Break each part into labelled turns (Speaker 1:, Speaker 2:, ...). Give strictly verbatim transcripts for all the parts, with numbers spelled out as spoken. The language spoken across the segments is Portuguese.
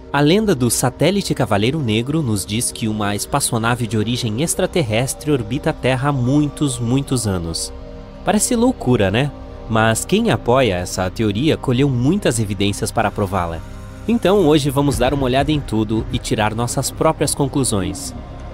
Speaker 1: A lenda do satélite Cavaleiro Negro nos diz que uma espaçonave de origem extraterrestre orbita a Terra há muitos, muitos anos. Parece loucura, né? Mas quem apoia essa teoria colheu muitas evidências para prová-la. Então hoje vamos dar uma olhada em tudo e tirar nossas próprias conclusões.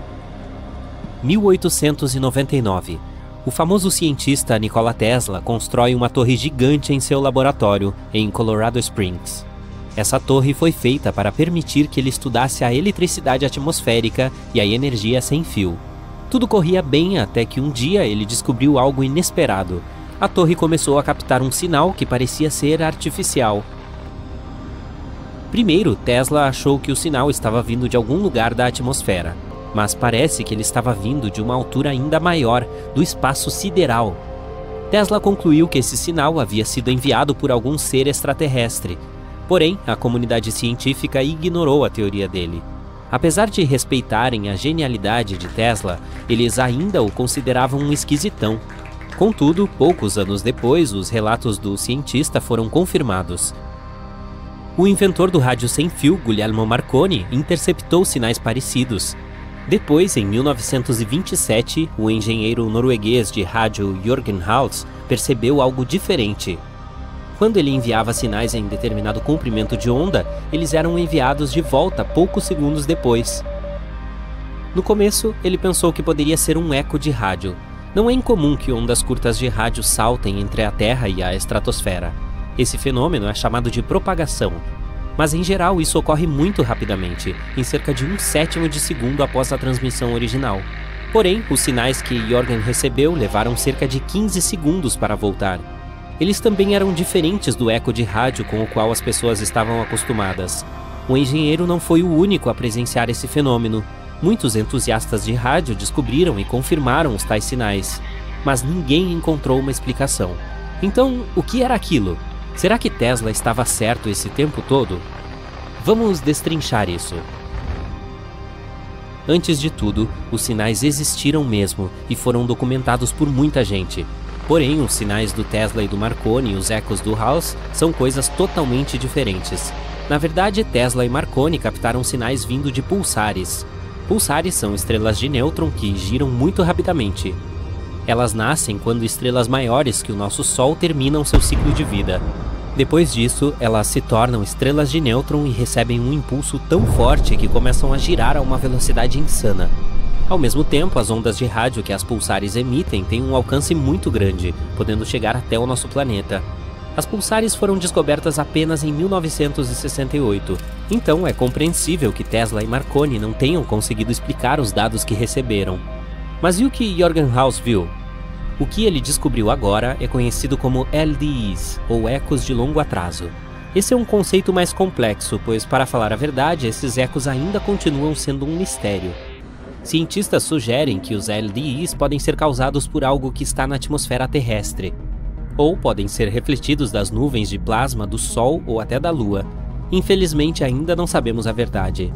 Speaker 1: mil oitocentos e noventa e nove. O famoso cientista Nikola Tesla constrói uma torre gigante em seu laboratório, em Colorado Springs. Essa torre foi feita para permitir que ele estudasse a eletricidade atmosférica e a energia sem fio. Tudo corria bem até que um dia ele descobriu algo inesperado. A torre começou a captar um sinal que parecia ser artificial. Primeiro, Tesla achou que o sinal estava vindo de algum lugar da atmosfera, mas parece que ele estava vindo de uma altura ainda maior, do espaço sideral. Tesla concluiu que esse sinal havia sido enviado por algum ser extraterrestre. Porém, a comunidade científica ignorou a teoria dele. Apesar de respeitarem a genialidade de Tesla, eles ainda o consideravam um esquisitão. Contudo, poucos anos depois, os relatos do cientista foram confirmados. O inventor do rádio sem fio, Guglielmo Marconi, interceptou sinais parecidos. Depois, em mil novecentos e vinte e sete, o engenheiro norueguês de rádio Jørgen Haus percebeu algo diferente. Quando ele enviava sinais em determinado comprimento de onda, eles eram enviados de volta poucos segundos depois. No começo, ele pensou que poderia ser um eco de rádio. Não é incomum que ondas curtas de rádio saltem entre a Terra e a estratosfera. Esse fenômeno é chamado de propagação. Mas em geral isso ocorre muito rapidamente, em cerca de um sétimo de segundo após a transmissão original. Porém, os sinais que Jørgen recebeu levaram cerca de quinze segundos para voltar. Eles também eram diferentes do eco de rádio com o qual as pessoas estavam acostumadas. O engenheiro não foi o único a presenciar esse fenômeno. Muitos entusiastas de rádio descobriram e confirmaram os tais sinais, mas ninguém encontrou uma explicação. Então, o que era aquilo? Será que Tesla estava certo esse tempo todo? Vamos destrinchar isso. Antes de tudo, os sinais existiram mesmo e foram documentados por muita gente. Porém, os sinais do Tesla e do Marconi e os ecos do Haus são coisas totalmente diferentes. Na verdade, Tesla e Marconi captaram sinais vindo de pulsares. Pulsares são estrelas de nêutron que giram muito rapidamente. Elas nascem quando estrelas maiores que o nosso Sol terminam seu ciclo de vida. Depois disso, elas se tornam estrelas de nêutron e recebem um impulso tão forte que começam a girar a uma velocidade insana. Ao mesmo tempo, as ondas de rádio que as pulsares emitem têm um alcance muito grande, podendo chegar até o nosso planeta. As pulsares foram descobertas apenas em mil novecentos e sessenta e oito, então é compreensível que Tesla e Marconi não tenham conseguido explicar os dados que receberam. Mas e o que Jørgen Haus viu? O que ele descobriu agora é conhecido como L D Es, ou ecos de longo atraso. Esse é um conceito mais complexo, pois, para falar a verdade, esses ecos ainda continuam sendo um mistério. Cientistas sugerem que os L D Es podem ser causados por algo que está na atmosfera terrestre, ou podem ser refletidos das nuvens de plasma do Sol ou até da Lua. Infelizmente, ainda não sabemos a verdade.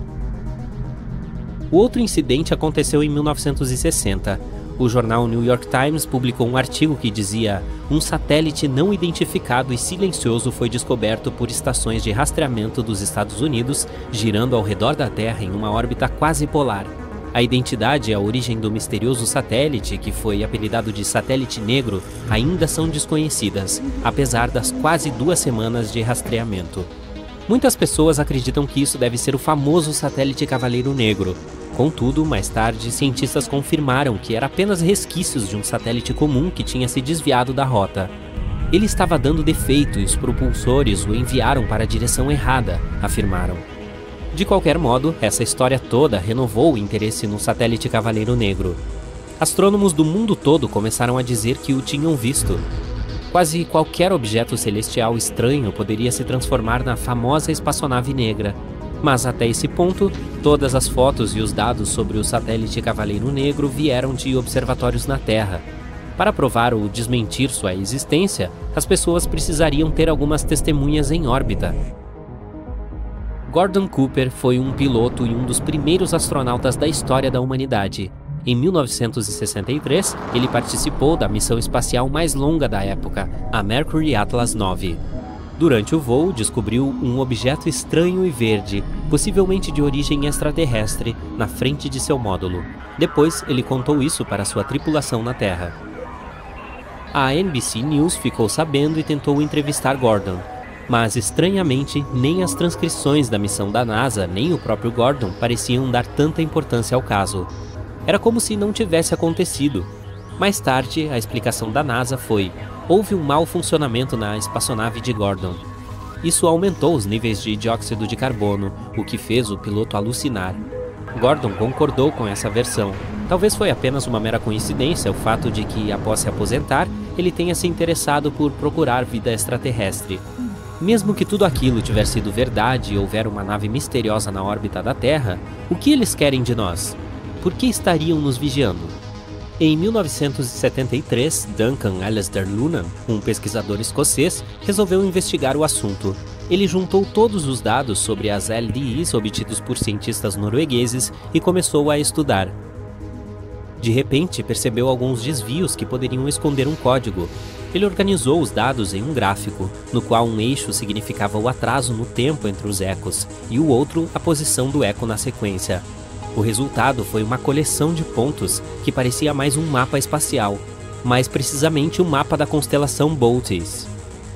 Speaker 1: O outro incidente aconteceu em mil novecentos e sessenta. O jornal New York Times publicou um artigo que dizia: um satélite não identificado e silencioso foi descoberto por estações de rastreamento dos Estados Unidos, girando ao redor da Terra em uma órbita quase polar. A identidade e a origem do misterioso satélite, que foi apelidado de Satélite Negro, ainda são desconhecidas, apesar das quase duas semanas de rastreamento. Muitas pessoas acreditam que isso deve ser o famoso satélite Cavaleiro Negro. Contudo, mais tarde, cientistas confirmaram que era apenas resquícios de um satélite comum que tinha se desviado da rota. Ele estava dando defeito e os propulsores o enviaram para a direção errada, afirmaram. De qualquer modo, essa história toda renovou o interesse no satélite Cavaleiro Negro. Astrônomos do mundo todo começaram a dizer que o tinham visto. Quase qualquer objeto celestial estranho poderia se transformar na famosa espaçonave negra. Mas até esse ponto, todas as fotos e os dados sobre o satélite Cavaleiro Negro vieram de observatórios na Terra. Para provar ou desmentir sua existência, as pessoas precisariam ter algumas testemunhas em órbita. Gordon Cooper foi um piloto e um dos primeiros astronautas da história da humanidade. Em mil novecentos e sessenta e três, ele participou da missão espacial mais longa da época, a Mercury Atlas nove. Durante o voo, descobriu um objeto estranho e verde, possivelmente de origem extraterrestre, na frente de seu módulo. Depois, ele contou isso para sua tripulação na Terra. A N B C News ficou sabendo e tentou entrevistar Gordon, mas estranhamente nem as transcrições da missão da NASA nem o próprio Gordon pareciam dar tanta importância ao caso. Era como se não tivesse acontecido. Mais tarde, a explicação da NASA foi: houve um mau funcionamento na espaçonave de Gordon. Isso aumentou os níveis de dióxido de carbono, o que fez o piloto alucinar. Gordon concordou com essa versão. Talvez foi apenas uma mera coincidência o fato de que, após se aposentar, ele tenha se interessado por procurar vida extraterrestre. Mesmo que tudo aquilo tiver sido verdade e houver uma nave misteriosa na órbita da Terra, o que eles querem de nós? Por que estariam nos vigiando? Em mil novecentos e setenta e três, Duncan Alasdair Lunnan, um pesquisador escocês, resolveu investigar o assunto. Ele juntou todos os dados sobre as L D Is obtidos por cientistas noruegueses e começou a estudar. De repente, percebeu alguns desvios que poderiam esconder um código. Ele organizou os dados em um gráfico, no qual um eixo significava o atraso no tempo entre os ecos, e o outro a posição do eco na sequência. O resultado foi uma coleção de pontos que parecia mais um mapa espacial, mais precisamente o um mapa da constelação Bootes.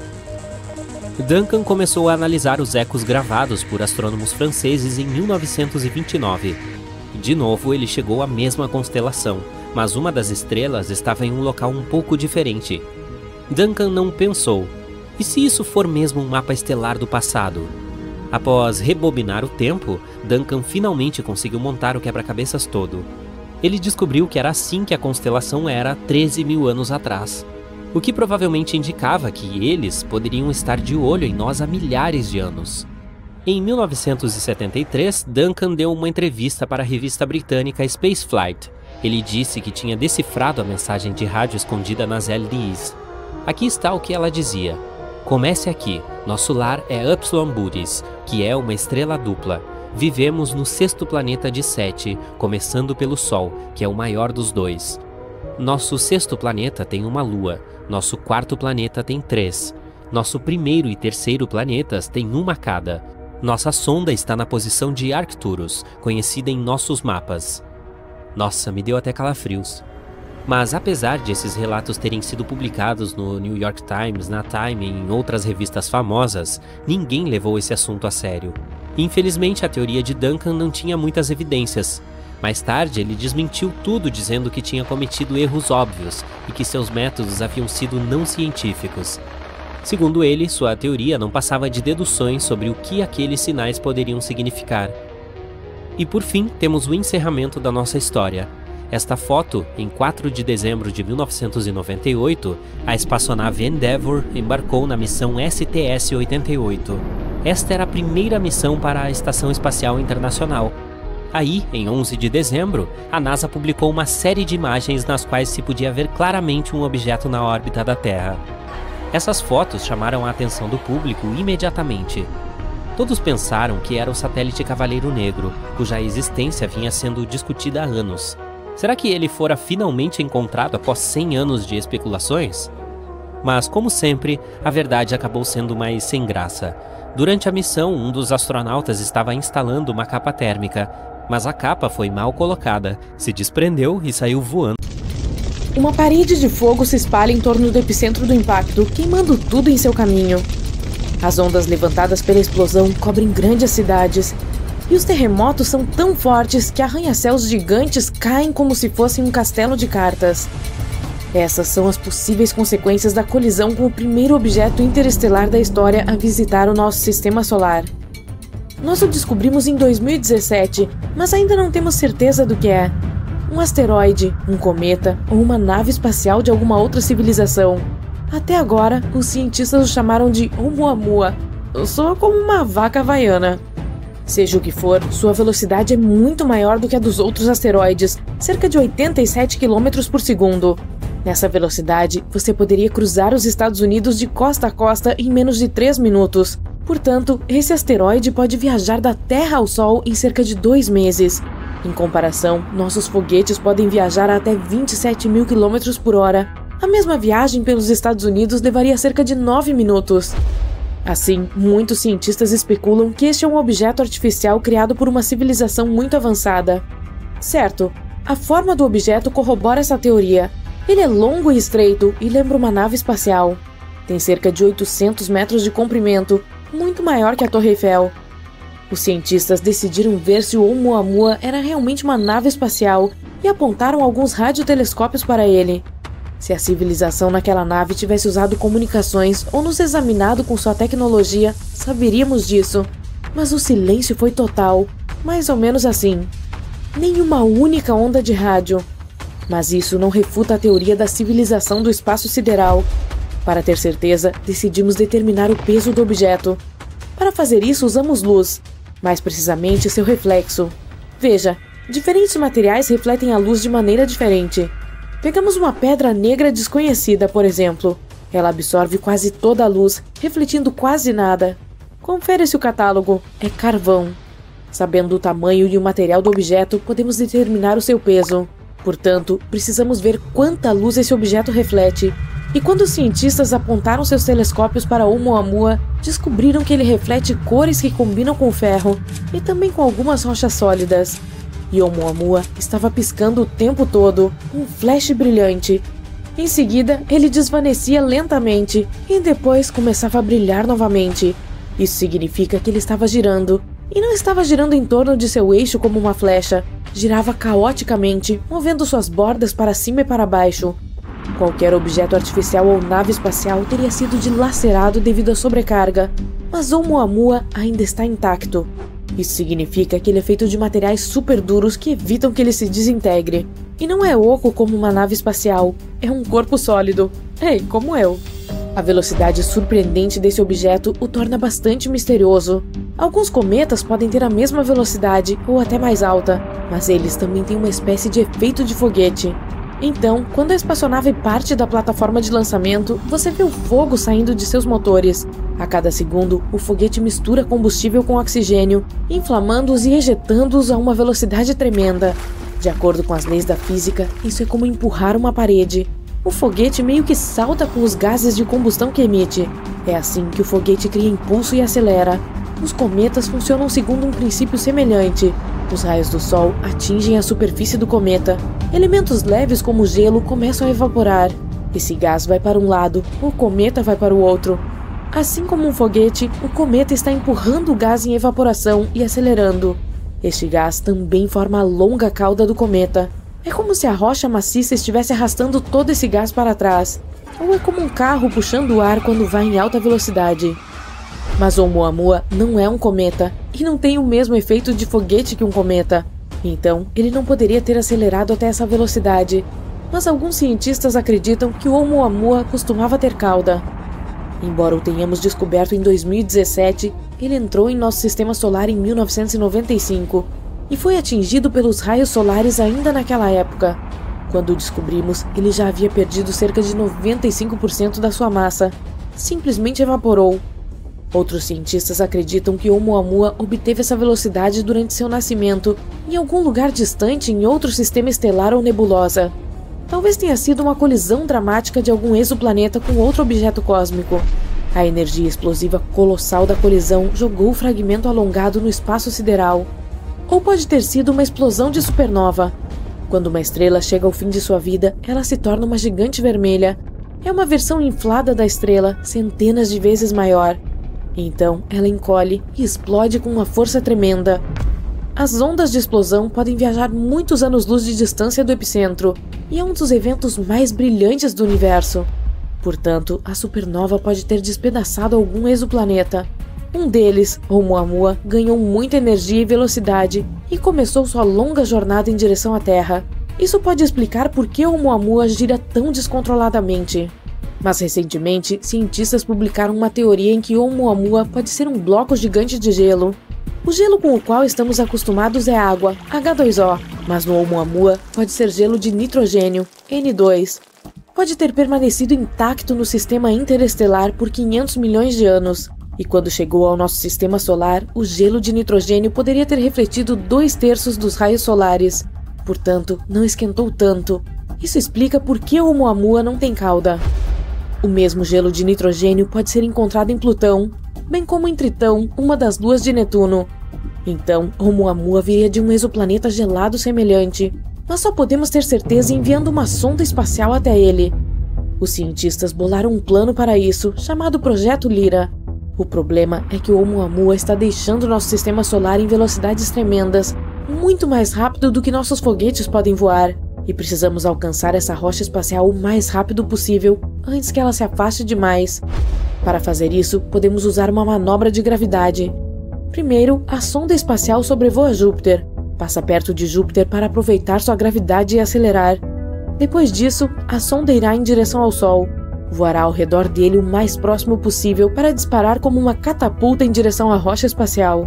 Speaker 1: Duncan começou a analisar os ecos gravados por astrônomos franceses em mil novecentos e vinte e nove. De novo, ele chegou à mesma constelação, mas uma das estrelas estava em um local um pouco diferente. Duncan não pensou: e se isso for mesmo um mapa estelar do passado? Após rebobinar o tempo, Duncan finalmente conseguiu montar o quebra-cabeças todo. Ele descobriu que era assim que a constelação era treze mil anos atrás, o que provavelmente indicava que eles poderiam estar de olho em nós há milhares de anos. Em mil novecentos e setenta e três, Duncan deu uma entrevista para a revista britânica Spaceflight. Ele disse que tinha decifrado a mensagem de rádio escondida nas L D Is. Aqui está o que ela dizia: comece aqui, nosso lar é Upsilon Bootes, que é uma estrela dupla. Vivemos no sexto planeta de sete, começando pelo Sol, que é o maior dos dois. Nosso sexto planeta tem uma lua, nosso quarto planeta tem três. Nosso primeiro e terceiro planetas têm uma cada. Nossa sonda está na posição de Arcturus, conhecida em nossos mapas. Nossa, me deu até calafrios. Mas apesar de esses relatos terem sido publicados no New York Times, na Time e em outras revistas famosas, ninguém levou esse assunto a sério. Infelizmente, a teoria de Duncan não tinha muitas evidências. Mais tarde, ele desmentiu tudo dizendo que tinha cometido erros óbvios e que seus métodos haviam sido não científicos. Segundo ele, sua teoria não passava de deduções sobre o que aqueles sinais poderiam significar. E por fim, temos o encerramento da nossa história. Esta foto, em quatro de dezembro de mil novecentos e noventa e oito, a espaçonave Endeavour embarcou na missão S T S oitenta e oito. Esta era a primeira missão para a Estação Espacial Internacional. Aí, em onze de dezembro, a NASA publicou uma série de imagens nas quais se podia ver claramente um objeto na órbita da Terra. Essas fotos chamaram a atenção do público imediatamente. Todos pensaram que era o satélite Cavaleiro Negro, cuja existência vinha sendo discutida há anos. Será que ele fora finalmente encontrado após cem anos de especulações? Mas, como sempre, a verdade acabou sendo mais sem graça. Durante a missão, um dos astronautas estava instalando uma capa térmica, mas a capa foi mal colocada, se desprendeu e saiu voando.
Speaker 2: Uma parede de fogo se espalha em torno do epicentro do impacto, queimando tudo em seu caminho. As ondas levantadas pela explosão cobrem grandes cidades, e os terremotos são tão fortes que arranha-céus gigantes caem como se fossem um castelo de cartas. Essas são as possíveis consequências da colisão com o primeiro objeto interestelar da história a visitar o nosso sistema solar. Nós o descobrimos em dois mil e dezessete, mas ainda não temos certeza do que é. Um asteroide, um cometa ou uma nave espacial de alguma outra civilização. Até agora, os cientistas o chamaram de Oumuamua. Soa como uma vaca havaiana. Seja o que for, sua velocidade é muito maior do que a dos outros asteroides, cerca de oitenta e sete quilômetros por segundo. Nessa velocidade, você poderia cruzar os Estados Unidos de costa a costa em menos de três minutos. Portanto, esse asteroide pode viajar da Terra ao Sol em cerca de dois meses. Em comparação, nossos foguetes podem viajar a até vinte e sete mil quilômetros por hora. A mesma viagem pelos Estados Unidos levaria cerca de nove minutos. Assim, muitos cientistas especulam que este é um objeto artificial criado por uma civilização muito avançada. Certo, a forma do objeto corrobora essa teoria. Ele é longo e estreito e lembra uma nave espacial. Tem cerca de oitocentos metros de comprimento, muito maior que a Torre Eiffel. Os cientistas decidiram ver se o Oumuamua era realmente uma nave espacial e apontaram alguns radiotelescópios para ele. Se a civilização naquela nave tivesse usado comunicações ou nos examinado com sua tecnologia, saberíamos disso. Mas o silêncio foi total, mais ou menos assim. Nenhuma única onda de rádio. Mas isso não refuta a teoria da civilização do espaço sideral. Para ter certeza, decidimos determinar o peso do objeto. Para fazer isso, usamos luz, mais precisamente seu reflexo. Veja, diferentes materiais refletem a luz de maneira diferente. Pegamos uma pedra negra desconhecida, por exemplo. Ela absorve quase toda a luz, refletindo quase nada. Confere-se o catálogo. É carvão. Sabendo o tamanho e o material do objeto, podemos determinar o seu peso. Portanto, precisamos ver quanta luz esse objeto reflete. E quando os cientistas apontaram seus telescópios para Oumuamua, descobriram que ele reflete cores que combinam com o ferro e também com algumas rochas sólidas. E Oumuamua estava piscando o tempo todo, um flash brilhante. Em seguida, ele desvanecia lentamente e depois começava a brilhar novamente. Isso significa que ele estava girando. E não estava girando em torno de seu eixo como uma flecha. Girava caoticamente, movendo suas bordas para cima e para baixo. Qualquer objeto artificial ou nave espacial teria sido dilacerado devido à sobrecarga, mas Oumuamua ainda está intacto. Isso significa que ele é feito de materiais super duros que evitam que ele se desintegre. E não é oco como uma nave espacial, é um corpo sólido. Ei, como eu. A velocidade surpreendente desse objeto o torna bastante misterioso. Alguns cometas podem ter a mesma velocidade ou até mais alta, mas eles também têm uma espécie de efeito de foguete. Então, quando a espaçonave parte da plataforma de lançamento, você vê o fogo saindo de seus motores. A cada segundo, o foguete mistura combustível com oxigênio, inflamando-os e ejetando-os a uma velocidade tremenda. De acordo com as leis da física, isso é como empurrar uma parede. O foguete meio que salta com os gases de combustão que emite. É assim que o foguete cria impulso e acelera. Os cometas funcionam segundo um princípio semelhante. Os raios do Sol atingem a superfície do cometa. Elementos leves como o gelo começam a evaporar. Esse gás vai para um lado, o cometa vai para o outro. Assim como um foguete, o cometa está empurrando o gás em evaporação e acelerando. Este gás também forma a longa cauda do cometa. É como se a rocha maciça estivesse arrastando todo esse gás para trás. Ou é como um carro puxando o ar quando vai em alta velocidade. Mas Oumuamua não é um cometa e não tem o mesmo efeito de foguete que um cometa. Então, ele não poderia ter acelerado até essa velocidade. Mas alguns cientistas acreditam que o Oumuamua costumava ter cauda. Embora o tenhamos descoberto em dois mil e dezessete, ele entrou em nosso sistema solar em mil novecentos e noventa e cinco e foi atingido pelos raios solares ainda naquela época. Quando o descobrimos, ele já havia perdido cerca de noventa e cinco por cento da sua massa. Simplesmente evaporou. Outros cientistas acreditam que Oumuamua obteve essa velocidade durante seu nascimento em algum lugar distante em outro sistema estelar ou nebulosa. Talvez tenha sido uma colisão dramática de algum exoplaneta com outro objeto cósmico. A energia explosiva colossal da colisão jogou o fragmento alongado no espaço sideral. Ou pode ter sido uma explosão de supernova. Quando uma estrela chega ao fim de sua vida, ela se torna uma gigante vermelha. É uma versão inflada da estrela, centenas de vezes maior. Então, ela encolhe e explode com uma força tremenda. As ondas de explosão podem viajar muitos anos-luz de distância do epicentro, e é um dos eventos mais brilhantes do universo. Portanto, a supernova pode ter despedaçado algum exoplaneta. Um deles, Oumuamua, ganhou muita energia e velocidade e começou sua longa jornada em direção à Terra. Isso pode explicar por que Oumuamua gira tão descontroladamente. Mas recentemente, cientistas publicaram uma teoria em que Oumuamua pode ser um bloco gigante de gelo. O gelo com o qual estamos acostumados é água, H dois O, mas no Oumuamua pode ser gelo de nitrogênio, N dois. Pode ter permanecido intacto no sistema interestelar por quinhentos milhões de anos. E quando chegou ao nosso sistema solar, o gelo de nitrogênio poderia ter refletido dois terços dos raios solares. Portanto, não esquentou tanto. Isso explica por que Oumuamua não tem cauda. O mesmo gelo de nitrogênio pode ser encontrado em Plutão. bem como em Tritão, uma das luas de Netuno. Então, Oumuamua viria de um exoplaneta gelado semelhante, mas só podemos ter certeza enviando uma sonda espacial até ele. Os cientistas bolaram um plano para isso, chamado Projeto Lyra. O problema é que o Oumuamua está deixando nosso sistema solar em velocidades tremendas, muito mais rápido do que nossos foguetes podem voar, e precisamos alcançar essa rocha espacial o mais rápido possível, antes que ela se afaste demais. Para fazer isso, podemos usar uma manobra de gravidade. Primeiro, a sonda espacial sobrevoa Júpiter, passa perto de Júpiter para aproveitar sua gravidade e acelerar. Depois disso, a sonda irá em direção ao Sol, voará ao redor dele o mais próximo possível para disparar como uma catapulta em direção à rocha espacial.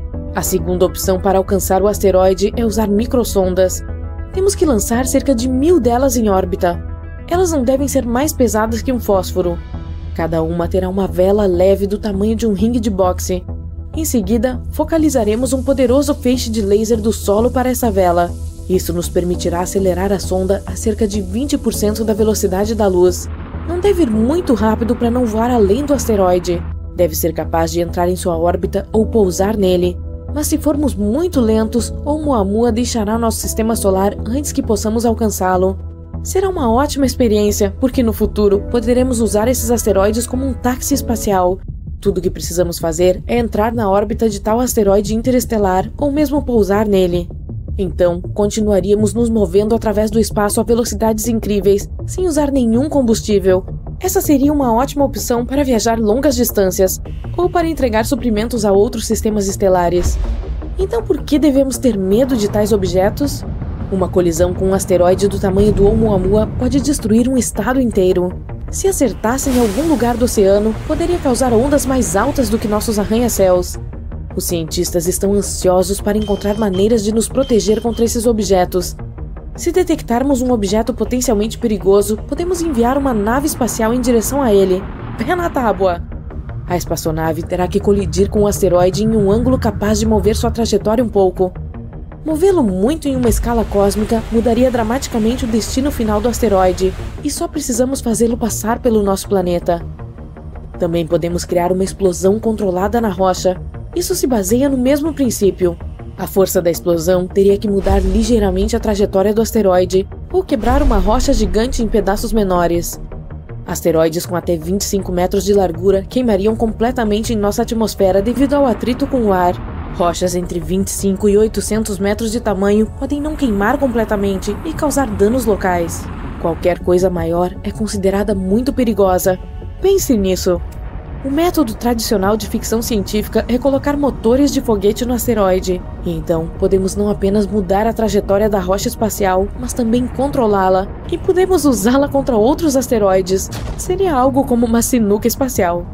Speaker 2: A segunda opção para alcançar o asteroide é usar microsondas. Temos que lançar cerca de mil delas em órbita. Elas não devem ser mais pesadas que um fósforo. Cada uma terá uma vela leve do tamanho de um ringue de boxe. Em seguida, focalizaremos um poderoso feixe de laser do solo para essa vela. Isso nos permitirá acelerar a sonda a cerca de vinte por cento da velocidade da luz. Não deve ir muito rápido para não voar além do asteroide. Deve ser capaz de entrar em sua órbita ou pousar nele. Mas se formos muito lentos, Oumuamua deixará nosso sistema solar antes que possamos alcançá-lo. Será uma ótima experiência, porque no futuro poderemos usar esses asteroides como um táxi espacial. Tudo o que precisamos fazer é entrar na órbita de tal asteroide interestelar ou mesmo pousar nele. Então, continuaríamos nos movendo através do espaço a velocidades incríveis, sem usar nenhum combustível. Essa seria uma ótima opção para viajar longas distâncias, ou para entregar suprimentos a outros sistemas estelares. Então por que devemos ter medo de tais objetos? Uma colisão com um asteroide do tamanho do Oumuamua pode destruir um estado inteiro. Se acertasse em algum lugar do oceano, poderia causar ondas mais altas do que nossos arranha-céus. Os cientistas estão ansiosos para encontrar maneiras de nos proteger contra esses objetos. Se detectarmos um objeto potencialmente perigoso, podemos enviar uma nave espacial em direção a ele. Pé na tábua! A espaçonave terá que colidir com o asteroide em um ângulo capaz de mover sua trajetória um pouco. Movê-lo muito em uma escala cósmica mudaria dramaticamente o destino final do asteroide, e só precisamos fazê-lo passar pelo nosso planeta. Também podemos criar uma explosão controlada na rocha. Isso se baseia no mesmo princípio. A força da explosão teria que mudar ligeiramente a trajetória do asteroide, ou quebrar uma rocha gigante em pedaços menores. Asteroides com até vinte e cinco metros de largura queimariam completamente em nossa atmosfera devido ao atrito com o ar. Rochas entre vinte e cinco e oitocentos metros de tamanho podem não queimar completamente e causar danos locais. Qualquer coisa maior é considerada muito perigosa. Pense nisso. O método tradicional de ficção científica é colocar motores de foguete no asteroide. E então, podemos não apenas mudar a trajetória da rocha espacial, mas também controlá-la. E podemos usá-la contra outros asteroides. Seria algo como uma sinuca espacial.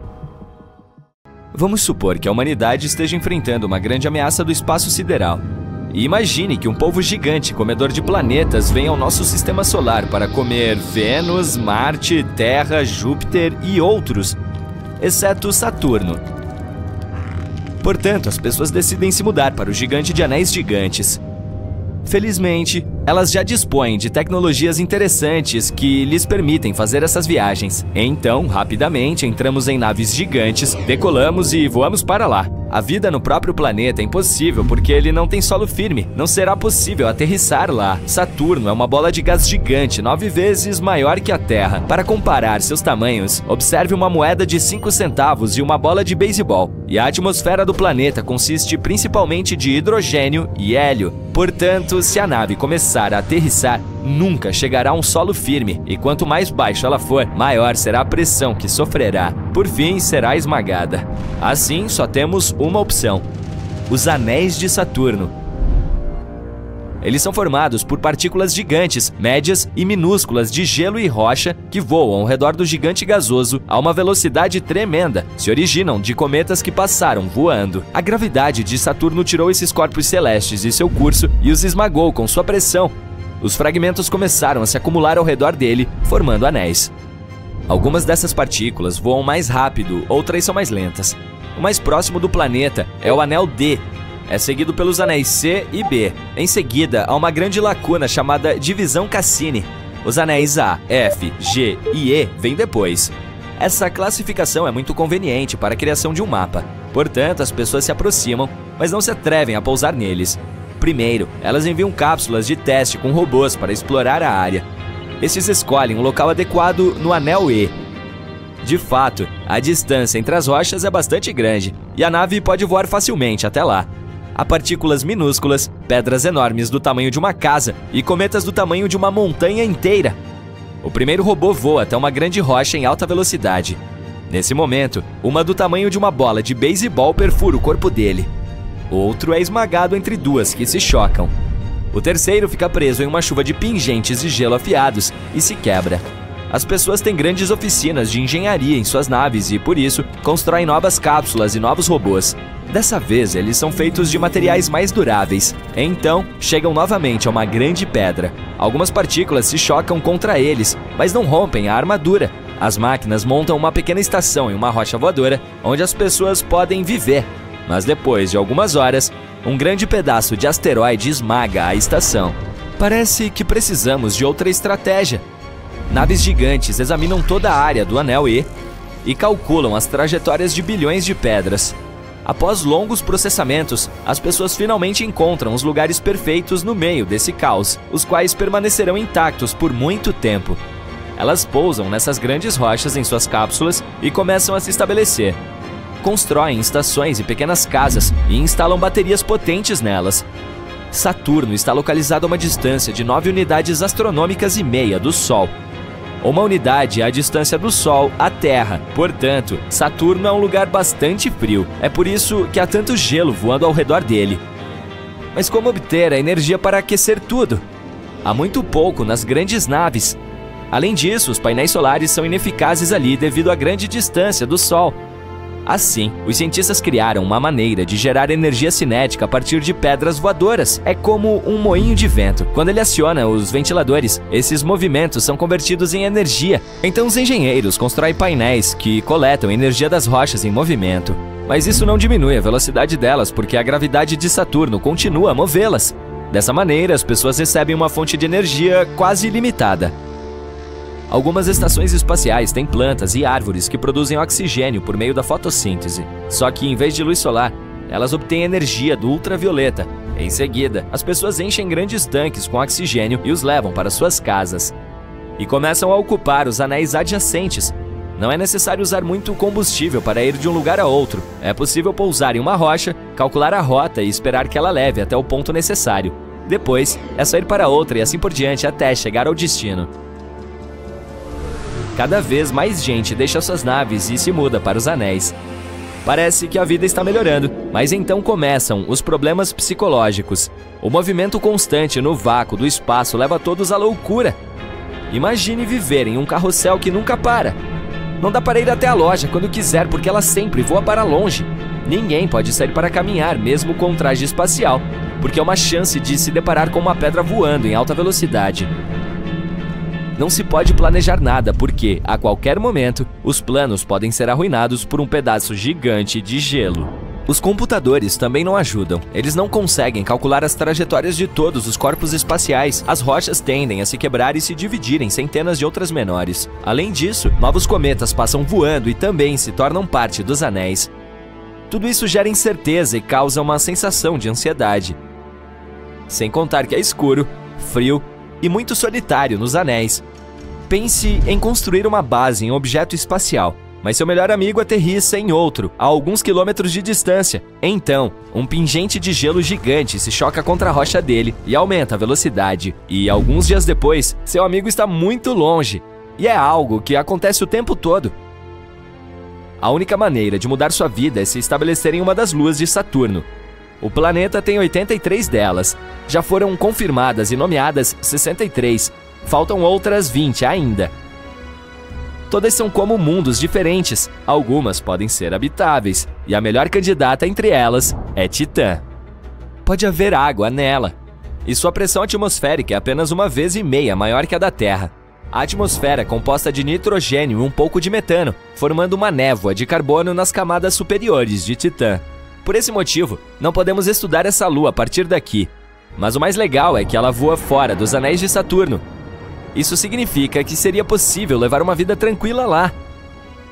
Speaker 3: Vamos supor que a humanidade esteja enfrentando uma grande ameaça do espaço sideral. E imagine que um polvo gigante comedor de planetas venha ao nosso sistema solar para comer Vênus, Marte, Terra, Júpiter e outros, exceto Saturno. Portanto, as pessoas decidem se mudar para o gigante de anéis gigantes. Felizmente, elas já dispõem de tecnologias interessantes que lhes permitem fazer essas viagens. Então, rapidamente, entramos em naves gigantes, decolamos e voamos para lá. A vida no próprio planeta é impossível porque ele não tem solo firme. Não será possível aterrissar lá. Saturno é uma bola de gás gigante, nove vezes maior que a Terra. Para comparar seus tamanhos, observe uma moeda de cinco centavos e uma bola de beisebol. E a atmosfera do planeta consiste principalmente de hidrogênio e hélio. Portanto, se a nave começar a aterrissar, nunca chegará a um solo firme, e quanto mais baixo ela for, maior será a pressão que sofrerá. Por fim, será esmagada. Assim, só temos uma opção: os anéis de Saturno. Eles são formados por partículas gigantes, médias e minúsculas de gelo e rocha que voam ao redor do gigante gasoso a uma velocidade tremenda. Se originam de cometas que passaram voando. A gravidade de Saturno tirou esses corpos celestes de seu curso e os esmagou com sua pressão. Os fragmentos começaram a se acumular ao redor dele, formando anéis. Algumas dessas partículas voam mais rápido, outras são mais lentas. O mais próximo do planeta é o anel D. É seguido pelos anéis C e B. Em seguida, há uma grande lacuna chamada divisão Cassini. Os anéis A, F, G e E vêm depois. Essa classificação é muito conveniente para a criação de um mapa. Portanto, as pessoas se aproximam, mas não se atrevem a pousar neles. Primeiro, elas enviam cápsulas de teste com robôs para explorar a área. Estes escolhem um local adequado no Anel E. De fato, a distância entre as rochas é bastante grande, e a nave pode voar facilmente até lá. Há partículas minúsculas, pedras enormes do tamanho de uma casa e cometas do tamanho de uma montanha inteira. O primeiro robô voa até uma grande rocha em alta velocidade. Nesse momento, uma do tamanho de uma bola de beisebol perfura o corpo dele. Outro é esmagado entre duas que se chocam. O terceiro fica preso em uma chuva de pingentes de gelo afiados e se quebra. As pessoas têm grandes oficinas de engenharia em suas naves e, por isso, constroem novas cápsulas e novos robôs. Dessa vez, eles são feitos de materiais mais duráveis. Então, chegam novamente a uma grande pedra. Algumas partículas se chocam contra eles, mas não rompem a armadura. As máquinas montam uma pequena estação em uma rocha voadora, onde as pessoas podem viver. Mas depois de algumas horas, um grande pedaço de asteroide esmaga a estação. Parece que precisamos de outra estratégia. Naves gigantes examinam toda a área do Anel E e calculam as trajetórias de bilhões de pedras. Após longos processamentos, as pessoas finalmente encontram os lugares perfeitos no meio desse caos, os quais permanecerão intactos por muito tempo. Elas pousam nessas grandes rochas em suas cápsulas e começam a se estabelecer. Constroem estações e pequenas casas e instalam baterias potentes nelas. Saturno está localizado a uma distância de nove unidades astronômicas e meia do Sol. Uma unidade é a distância do Sol à Terra. Portanto, Saturno é um lugar bastante frio. É por isso que há tanto gelo voando ao redor dele. Mas como obter a energia para aquecer tudo? Há muito pouco nas grandes naves. Além disso, os painéis solares são ineficazes ali devido à grande distância do Sol. Assim, os cientistas criaram uma maneira de gerar energia cinética a partir de pedras voadoras. É como um moinho de vento. Quando ele aciona os ventiladores, esses movimentos são convertidos em energia. Então os engenheiros constroem painéis que coletam energia das rochas em movimento. Mas isso não diminui a velocidade delas, porque a gravidade de Saturno continua a movê-las. Dessa maneira, as pessoas recebem uma fonte de energia quase ilimitada. Algumas estações espaciais têm plantas e árvores que produzem oxigênio por meio da fotossíntese. Só que, em vez de luz solar, elas obtêm energia do ultravioleta. Em seguida, as pessoas enchem grandes tanques com oxigênio e os levam para suas casas. E começam a ocupar os anéis adjacentes. Não é necessário usar muito combustível para ir de um lugar a outro. É possível pousar em uma rocha, calcular a rota e esperar que ela leve até o ponto necessário. Depois, é só ir para outra e assim por diante até chegar ao destino. Cada vez mais gente deixa suas naves e se muda para os anéis. Parece que a vida está melhorando, mas então começam os problemas psicológicos. O movimento constante no vácuo do espaço leva todos à loucura. Imagine viver em um carrossel que nunca para. Não dá para ir até a loja quando quiser porque ela sempre voa para longe. Ninguém pode sair para caminhar mesmo com um traje espacial, porque é uma chance de se deparar com uma pedra voando em alta velocidade. Não se pode planejar nada porque, a qualquer momento, os planos podem ser arruinados por um pedaço gigante de gelo. Os computadores também não ajudam. Eles não conseguem calcular as trajetórias de todos os corpos espaciais. As rochas tendem a se quebrar e se dividir em centenas de outras menores. Além disso, novos cometas passam voando e também se tornam parte dos anéis. Tudo isso gera incerteza e causa uma sensação de ansiedade. Sem contar que é escuro, frio e muito solitário nos anéis. Pense em construir uma base em um objeto espacial, mas seu melhor amigo aterrissa em outro, a alguns quilômetros de distância. Então, um pingente de gelo gigante se choca contra a rocha dele e aumenta a velocidade. E alguns dias depois, seu amigo está muito longe. E é algo que acontece o tempo todo. A única maneira de mudar sua vida é se estabelecer em uma das luas de Saturno. O planeta tem oitenta e três delas. Já foram confirmadas e nomeadas sessenta e três. Faltam outras vinte ainda. Todas são como mundos diferentes. Algumas podem ser habitáveis. E a melhor candidata entre elas é Titã. Pode haver água nela. E sua pressão atmosférica é apenas uma vez e meia maior que a da Terra. A atmosfera é composta de nitrogênio e um pouco de metano, formando uma névoa de carbono nas camadas superiores de Titã. Por esse motivo, não podemos estudar essa lua a partir daqui. Mas o mais legal é que ela voa fora dos anéis de Saturno. Isso significa que seria possível levar uma vida tranquila lá.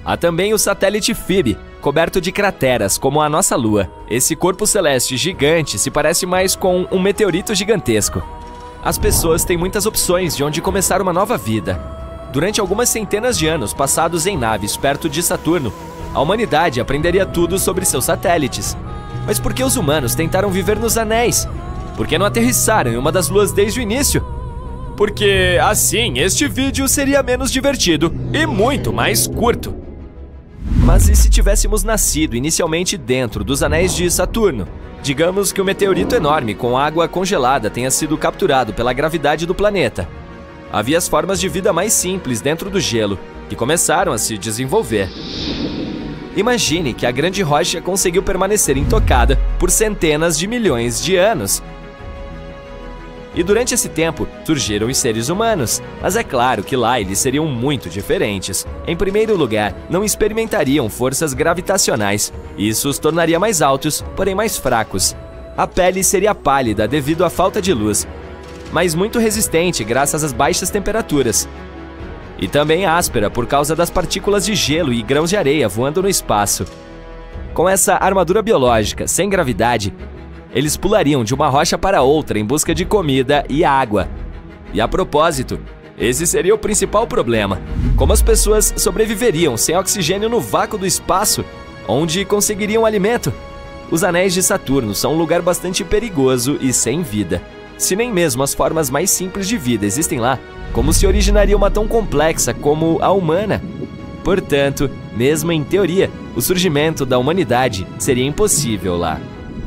Speaker 3: Há também o satélite Phoebe, coberto de crateras, como a nossa Lua. Esse corpo celeste gigante se parece mais com um meteorito gigantesco. As pessoas têm muitas opções de onde começar uma nova vida. Durante algumas centenas de anos passados em naves perto de Saturno, a humanidade aprenderia tudo sobre seus satélites. Mas por que os humanos tentaram viver nos anéis? Por que não aterrissaram em uma das luas desde o início? Porque, assim, este vídeo seria menos divertido e muito mais curto. Mas e se tivéssemos nascido inicialmente dentro dos anéis de Saturno? Digamos que um meteorito enorme com água congelada tenha sido capturado pela gravidade do planeta. Havia as formas de vida mais simples dentro do gelo, que começaram a se desenvolver. Imagine que a grande rocha conseguiu permanecer intocada por centenas de milhões de anos. E durante esse tempo, surgiram os seres humanos, mas é claro que lá eles seriam muito diferentes. Em primeiro lugar, não experimentariam forças gravitacionais. Isso os tornaria mais altos, porém mais fracos. A pele seria pálida devido à falta de luz, mas muito resistente graças às baixas temperaturas. E também áspera por causa das partículas de gelo e grãos de areia voando no espaço. Com essa armadura biológica, sem gravidade, eles pulariam de uma rocha para outra em busca de comida e água. E a propósito, esse seria o principal problema. Como as pessoas sobreviveriam sem oxigênio no vácuo do espaço, onde conseguiriam alimento? Os anéis de Saturno são um lugar bastante perigoso e sem vida. Se nem mesmo as formas mais simples de vida existem lá, como se originaria uma tão complexa como a humana? Portanto, mesmo em teoria, o surgimento da humanidade seria impossível lá.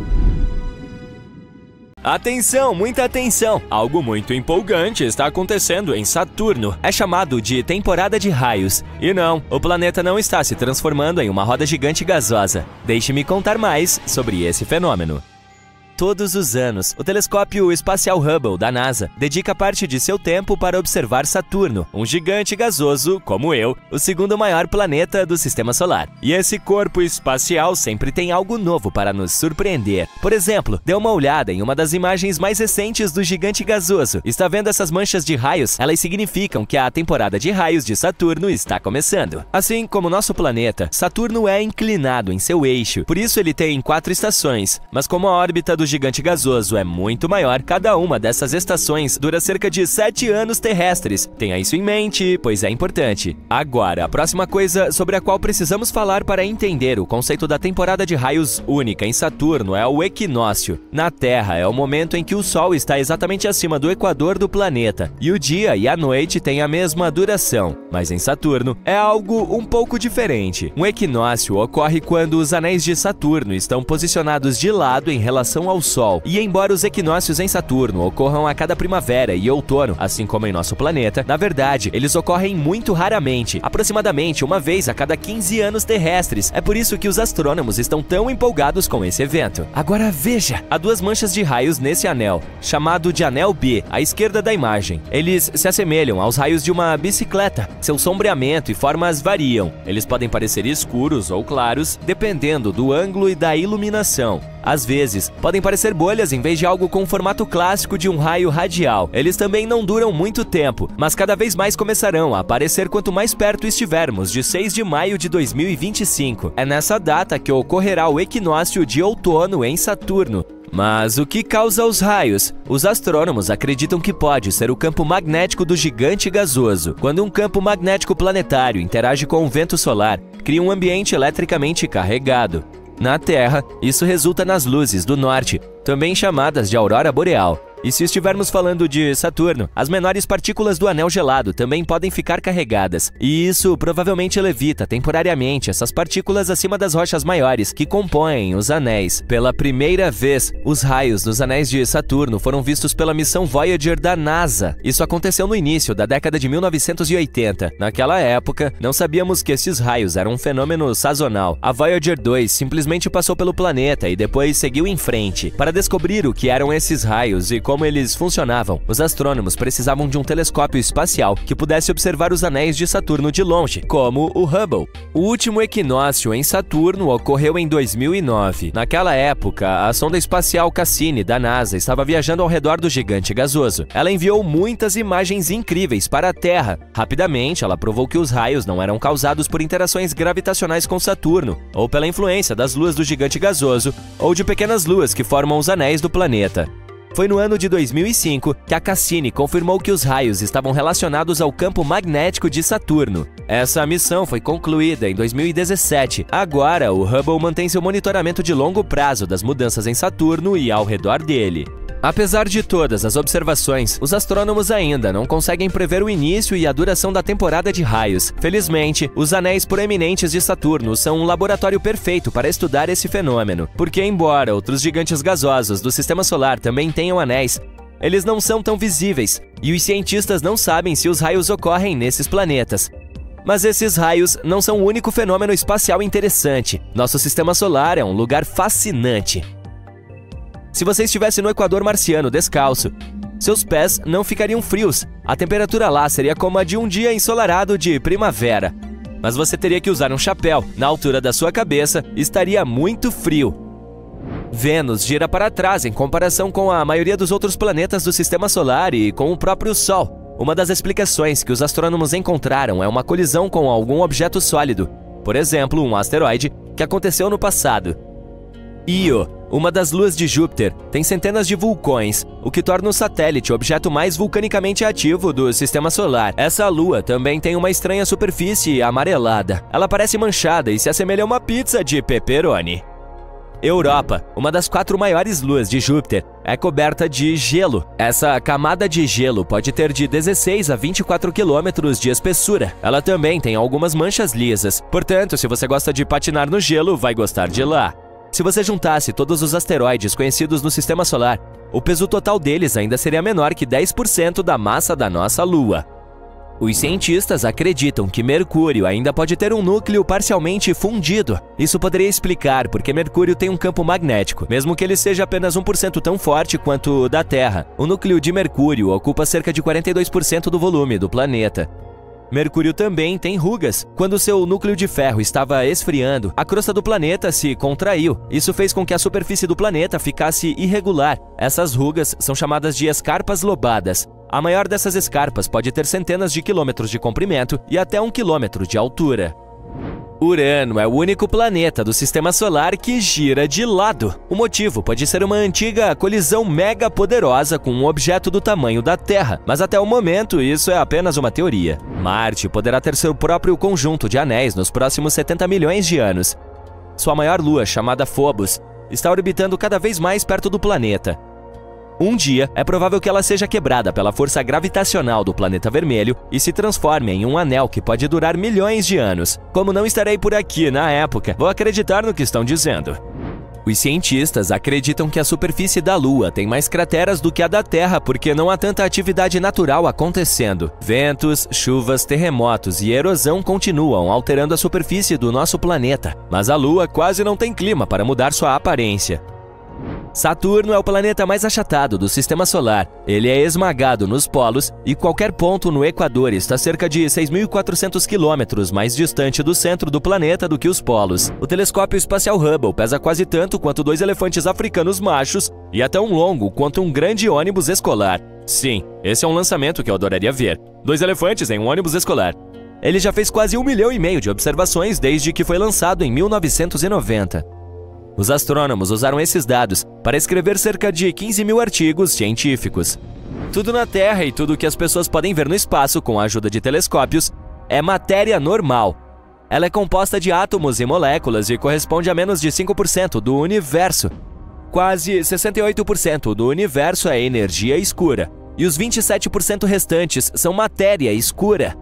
Speaker 3: Atenção, muita atenção! Algo muito empolgante está acontecendo em Saturno. É chamado de temporada de raios. E não, o planeta não está se transformando em uma roda gigante gasosa. Deixe-me contar mais sobre esse fenômeno. Todos os anos, o telescópio espacial Hubble da NASA dedica parte de seu tempo para observar Saturno, um gigante gasoso, como eu, o segundo maior planeta do Sistema Solar. E esse corpo espacial sempre tem algo novo para nos surpreender. Por exemplo, dê uma olhada em uma das imagens mais recentes do gigante gasoso. Está vendo essas manchas de raios? Elas significam que a temporada de raios de Saturno está começando. Assim como nosso planeta, Saturno é inclinado em seu eixo, por isso ele tem quatro estações, mas como a órbita do gigante gasoso é muito maior, cada uma dessas estações dura cerca de sete anos terrestres. Tenha isso em mente, pois é importante. Agora, a próxima coisa sobre a qual precisamos falar para entender o conceito da temporada de raios única em Saturno é o equinócio. Na Terra, é o momento em que o Sol está exatamente acima do equador do planeta, e o dia e a noite têm a mesma duração. Mas em Saturno, é algo um pouco diferente. Um equinócio ocorre quando os anéis de Saturno estão posicionados de lado em relação ao Sol. E embora os equinócios em Saturno ocorram a cada primavera e outono, assim como em nosso planeta, na verdade, eles ocorrem muito raramente, aproximadamente uma vez a cada quinze anos terrestres. É por isso que os astrônomos estão tão empolgados com esse evento. Agora veja, há duas manchas de raios nesse anel, chamado de anel B, à esquerda da imagem. Eles se assemelham aos raios de uma bicicleta. Seu sombreamento e formas variam. Eles podem parecer escuros ou claros, dependendo do ângulo e da iluminação. Às vezes, podem parecer bolhas em vez de algo com o formato clássico de um raio radial. Eles também não duram muito tempo, mas cada vez mais começarão a aparecer quanto mais perto estivermos de seis de maio de dois mil e vinte e cinco. É nessa data que ocorrerá o equinócio de outono em Saturno. Mas o que causa os raios? Os astrônomos acreditam que pode ser o campo magnético do gigante gasoso. Quando um campo magnético planetário interage com o vento solar, cria um ambiente eletricamente carregado. Na Terra, isso resulta nas luzes do norte, também chamadas de aurora boreal. E se estivermos falando de Saturno, as menores partículas do anel gelado também podem ficar carregadas. E isso provavelmente levita temporariamente essas partículas acima das rochas maiores que compõem os anéis. Pela primeira vez, os raios dos anéis de Saturno foram vistos pela missão Voyager da NASA. Isso aconteceu no início da década de mil novecentos e oitenta. Naquela época, não sabíamos que esses raios eram um fenômeno sazonal. A Voyager dois simplesmente passou pelo planeta e depois seguiu em frente para descobrir o que eram esses raios e como eles funcionavam, os astrônomos precisavam de um telescópio espacial que pudesse observar os anéis de Saturno de longe, como o Hubble. O último equinócio em Saturno ocorreu em dois mil e nove. Naquela época, a sonda espacial Cassini, da NASA, estava viajando ao redor do gigante gasoso. Ela enviou muitas imagens incríveis para a Terra. Rapidamente, ela provou que os raios não eram causados por interações gravitacionais com Saturno, ou pela influência das luas do gigante gasoso, ou de pequenas luas que formam os anéis do planeta. Foi no ano de dois mil e cinco que a Cassini confirmou que os raios estavam relacionados ao campo magnético de Saturno. Essa missão foi concluída em dois mil e dezessete. Agora, o Hubble mantém seu monitoramento de longo prazo das mudanças em Saturno e ao redor dele. Apesar de todas as observações, os astrônomos ainda não conseguem prever o início e a duração da temporada de raios. Felizmente, os anéis proeminentes de Saturno são um laboratório perfeito para estudar esse fenômeno, porque embora outros gigantes gasosos do Sistema Solar também tenham anéis, eles não são tão visíveis, e os cientistas não sabem se os raios ocorrem nesses planetas. Mas esses raios não são o único fenômeno espacial interessante. Nosso Sistema Solar é um lugar fascinante. Se você estivesse no Equador marciano descalço, seus pés não ficariam frios. A temperatura lá seria como a de um dia ensolarado de primavera. Mas você teria que usar um chapéu. Na altura da sua cabeça, estaria muito frio. Vênus gira para trás em comparação com a maioria dos outros planetas do Sistema Solar e com o próprio Sol. Uma das explicações que os astrônomos encontraram é uma colisão com algum objeto sólido. Por exemplo, um asteroide que aconteceu no passado. Io, uma das luas de Júpiter, tem centenas de vulcões, o que torna o satélite o objeto mais vulcanicamente ativo do Sistema Solar. Essa lua também tem uma estranha superfície amarelada. Ela parece manchada e se assemelha a uma pizza de pepperoni. Europa, uma das quatro maiores luas de Júpiter, é coberta de gelo. Essa camada de gelo pode ter de dezesseis a vinte e quatro quilômetros de espessura. Ela também tem algumas manchas lisas, portanto, se você gosta de patinar no gelo, vai gostar de lá. Se você juntasse todos os asteroides conhecidos no Sistema Solar, o peso total deles ainda seria menor que dez por cento da massa da nossa Lua. Os cientistas acreditam que Mercúrio ainda pode ter um núcleo parcialmente fundido. Isso poderia explicar porque Mercúrio tem um campo magnético, mesmo que ele seja apenas um por cento tão forte quanto o da Terra. O núcleo de Mercúrio ocupa cerca de quarenta e dois por cento do volume do planeta. Mercúrio também tem rugas. Quando seu núcleo de ferro estava esfriando, a crosta do planeta se contraiu. Isso fez com que a superfície do planeta ficasse irregular. Essas rugas são chamadas de escarpas lobadas. A maior dessas escarpas pode ter centenas de quilômetros de comprimento e até um quilômetro de altura. Urano é o único planeta do Sistema Solar que gira de lado. O motivo pode ser uma antiga colisão mega poderosa com um objeto do tamanho da Terra, mas até o momento isso é apenas uma teoria. Marte poderá ter seu próprio conjunto de anéis nos próximos setenta milhões de anos. Sua maior lua, chamada Phobos, está orbitando cada vez mais perto do planeta. Um dia, é provável que ela seja quebrada pela força gravitacional do planeta vermelho e se transforme em um anel que pode durar milhões de anos. Como não estarei por aqui na época, vou acreditar no que estão dizendo. Os cientistas acreditam que a superfície da Lua tem mais crateras do que a da Terra porque não há tanta atividade natural acontecendo. Ventos, chuvas, terremotos e erosão continuam alterando a superfície do nosso planeta, mas a Lua quase não tem clima para mudar sua aparência. Saturno é o planeta mais achatado do Sistema Solar. Ele é esmagado nos polos e qualquer ponto no Equador está cerca de seis mil e quatrocentos quilômetros mais distante do centro do planeta do que os polos. O telescópio espacial Hubble pesa quase tanto quanto dois elefantes africanos machos e é tão longo quanto um grande ônibus escolar. Sim, esse é um lançamento que eu adoraria ver. Dois elefantes em um ônibus escolar. Ele já fez quase um milhão e meio de observações desde que foi lançado em mil novecentos e noventa. Os astrônomos usaram esses dados para escrever cerca de quinze mil artigos científicos. Tudo na Terra e tudo que as pessoas podem ver no espaço com a ajuda de telescópios é matéria normal. Ela é composta de átomos e moléculas e corresponde a menos de cinco por cento do universo. Quase sessenta e oito por cento do universo é energia escura, e os vinte e sete por cento restantes são matéria escura.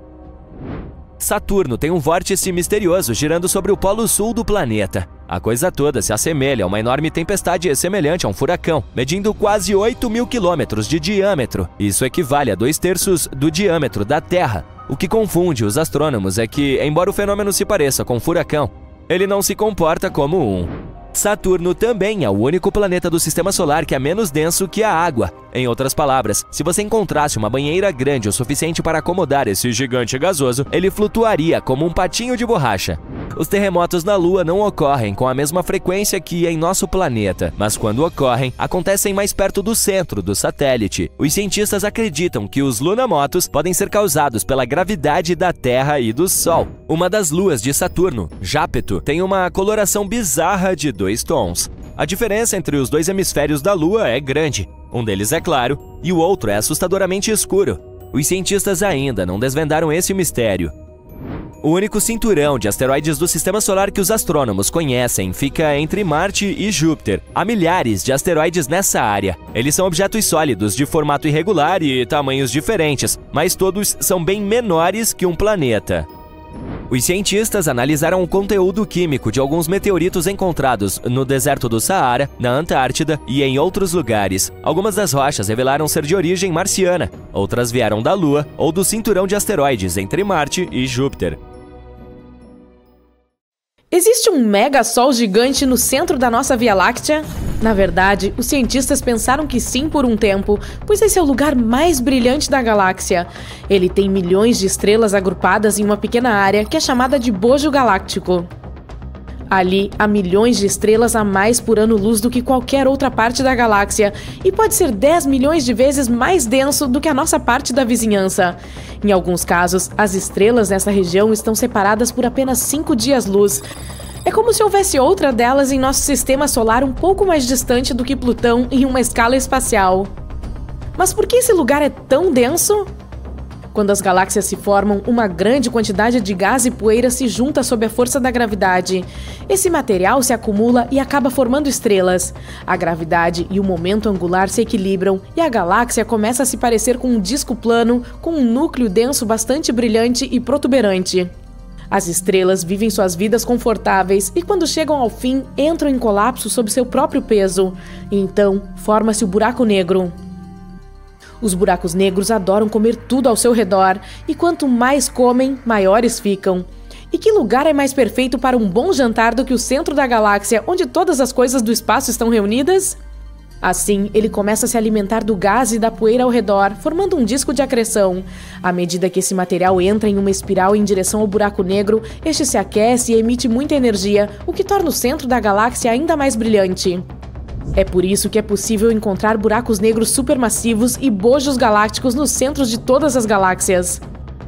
Speaker 3: Saturno tem um vórtice misterioso girando sobre o polo sul do planeta. A coisa toda se assemelha a uma enorme tempestade semelhante a um furacão, medindo quase oito mil quilômetros de diâmetro. Isso equivale a dois terços do diâmetro da Terra. O que confunde os astrônomos é que, embora o fenômeno se pareça com um furacão, ele não se comporta como um. Saturno também é o único planeta do Sistema Solar que é menos denso que a água. Em outras palavras, se você encontrasse uma banheira grande o suficiente para acomodar esse gigante gasoso, ele flutuaria como um patinho de borracha. Os terremotos na Lua não ocorrem com a mesma frequência que em nosso planeta, mas quando ocorrem, acontecem mais perto do centro do satélite. Os cientistas acreditam que os lunamotos podem ser causados pela gravidade da Terra e do Sol. Uma das luas de Saturno, Jápeto, tem uma coloração bizarra de dois tons. A diferença entre os dois hemisférios da Lua é grande. Um deles é claro e o outro é assustadoramente escuro. Os cientistas ainda não desvendaram esse mistério. O único cinturão de asteroides do Sistema Solar que os astrônomos conhecem fica entre Marte e Júpiter. Há milhares de asteroides nessa área. Eles são objetos sólidos de formato irregular e tamanhos diferentes, mas todos são bem menores que um planeta. Os cientistas analisaram o conteúdo químico de alguns meteoritos encontrados no deserto do Saara, na Antártida e em outros lugares. Algumas das rochas revelaram ser de origem marciana, outras vieram da Lua ou do cinturão de asteroides entre Marte e Júpiter.
Speaker 2: Existe um mega-sol gigante no centro da nossa Via Láctea? Na verdade, os cientistas pensaram que sim por um tempo, pois esse é o lugar mais brilhante da galáxia. Ele tem milhões de estrelas agrupadas em uma pequena área que é chamada de bojo galáctico. Ali, há milhões de estrelas a mais por ano-luz do que qualquer outra parte da galáxia e pode ser dez milhões de vezes mais denso do que a nossa parte da vizinhança. Em alguns casos, as estrelas nessa região estão separadas por apenas cinco dias-luz. É como se houvesse outra delas em nosso sistema solar um pouco mais distante do que Plutão em uma escala espacial. Mas por que esse lugar é tão denso? Quando as galáxias se formam, uma grande quantidade de gás e poeira se junta sob a força da gravidade. Esse material se acumula e acaba formando estrelas. A gravidade e o momento angular se equilibram e a galáxia começa a se parecer com um disco plano com um núcleo denso bastante brilhante e protuberante. As estrelas vivem suas vidas confortáveis e, quando chegam ao fim, entram em colapso sob seu próprio peso. E então, forma-se o buraco negro. Os buracos negros adoram comer tudo ao seu redor, e quanto mais comem, maiores ficam. E que lugar é mais perfeito para um bom jantar do que o centro da galáxia, onde todas as coisas do espaço estão reunidas? Assim, ele começa a se alimentar do gás e da poeira ao redor, formando um disco de acreção. À medida que esse material entra em uma espiral em direção ao buraco negro, este se aquece e emite muita energia, o que torna o centro da galáxia ainda mais brilhante. É por isso que é possível encontrar buracos negros supermassivos e bojos galácticos nos centros de todas as galáxias.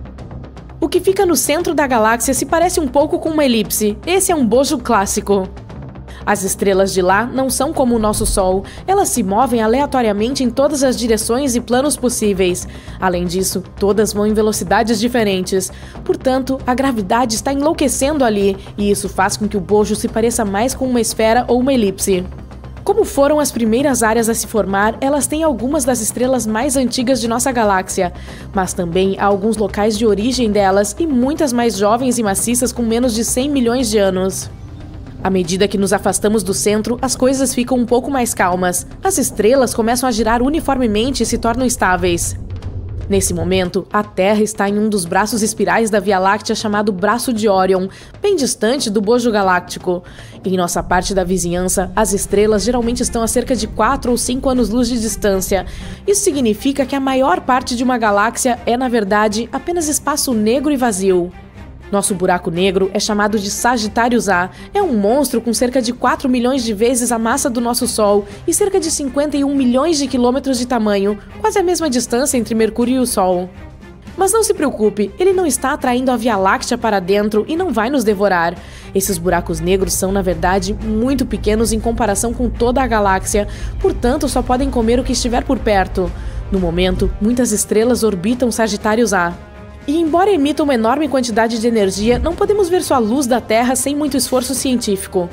Speaker 2: O que fica no centro da galáxia se parece um pouco com uma elipse. Esse é um bojo clássico. As estrelas de lá não são como o nosso Sol. Elas se movem aleatoriamente em todas as direções e planos possíveis. Além disso, todas vão em velocidades diferentes. Portanto, a gravidade está enlouquecendo ali, e isso faz com que o bojo se pareça mais com uma esfera ou uma elipse. Como foram as primeiras áreas a se formar, elas têm algumas das estrelas mais antigas de nossa galáxia, mas também há alguns locais de origem delas e muitas mais jovens e maciças com menos de cem milhões de anos. À medida que nos afastamos do centro, as coisas ficam um pouco mais calmas. As estrelas começam a girar uniformemente e se tornam estáveis. Nesse momento, a Terra está em um dos braços espirais da Via Láctea chamado Braço de Órion, bem distante do bojo galáctico. Em nossa parte da vizinhança, as estrelas geralmente estão a cerca de quatro ou cinco anos-luz de distância. Isso significa que a maior parte de uma galáxia é, na verdade, apenas espaço negro e vazio. Nosso buraco negro é chamado de Sagitários A. É um monstro com cerca de quatro milhões de vezes a massa do nosso Sol e cerca de cinquenta e um milhões de quilômetros de tamanho, quase a mesma distância entre Mercúrio e o Sol. Mas não se preocupe, ele não está atraindo a Via Láctea para dentro e não vai nos devorar. Esses buracos negros são, na verdade, muito pequenos em comparação com toda a galáxia, portanto só podem comer o que estiver por perto. No momento, muitas estrelas orbitam Sagitários A. E embora emita uma enorme quantidade de energia, não podemos ver sua luz da Terra sem muito esforço científico.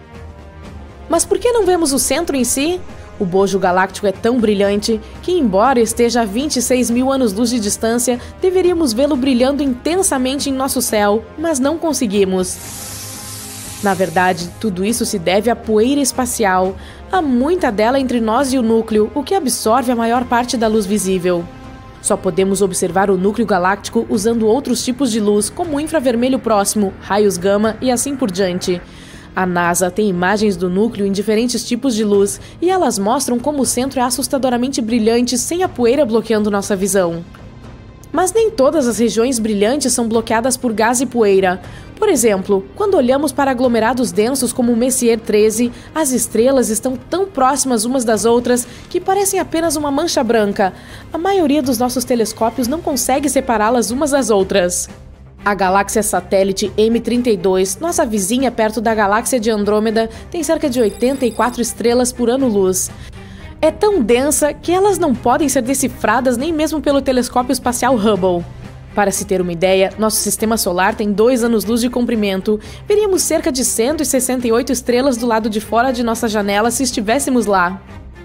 Speaker 2: Mas por que não vemos o centro em si? O bojo galáctico é tão brilhante que, embora esteja a vinte e seis mil anos-luz de distância, deveríamos vê-lo brilhando intensamente em nosso céu, mas não conseguimos. Na verdade, tudo isso se deve à poeira espacial. Há muita dela entre nós e o núcleo, o que absorve a maior parte da luz visível. Só podemos observar o núcleo galáctico usando outros tipos de luz, como o infravermelho próximo, raios gama e assim por diante. A NASA tem imagens do núcleo em diferentes tipos de luz e elas mostram como o centro é assustadoramente brilhante sem a poeira bloqueando nossa visão. Mas nem todas as regiões brilhantes são bloqueadas por gás e poeira. Por exemplo, quando olhamos para aglomerados densos como o Messier treze, as estrelas estão tão próximas umas das outras que parecem apenas uma mancha branca. A maioria dos nossos telescópios não consegue separá-las umas das outras. A galáxia satélite M trinta e dois, nossa vizinha perto da galáxia de Andrômeda, tem cerca de oitenta e quatro estrelas por ano-luz. É tão densa que elas não podem ser decifradas nem mesmo pelo telescópio espacial Hubble. Para se ter uma ideia, nosso sistema solar tem dois anos-luz de comprimento. Veríamos cerca de cento e sessenta e oito estrelas do lado de fora de nossa janela se estivéssemos lá.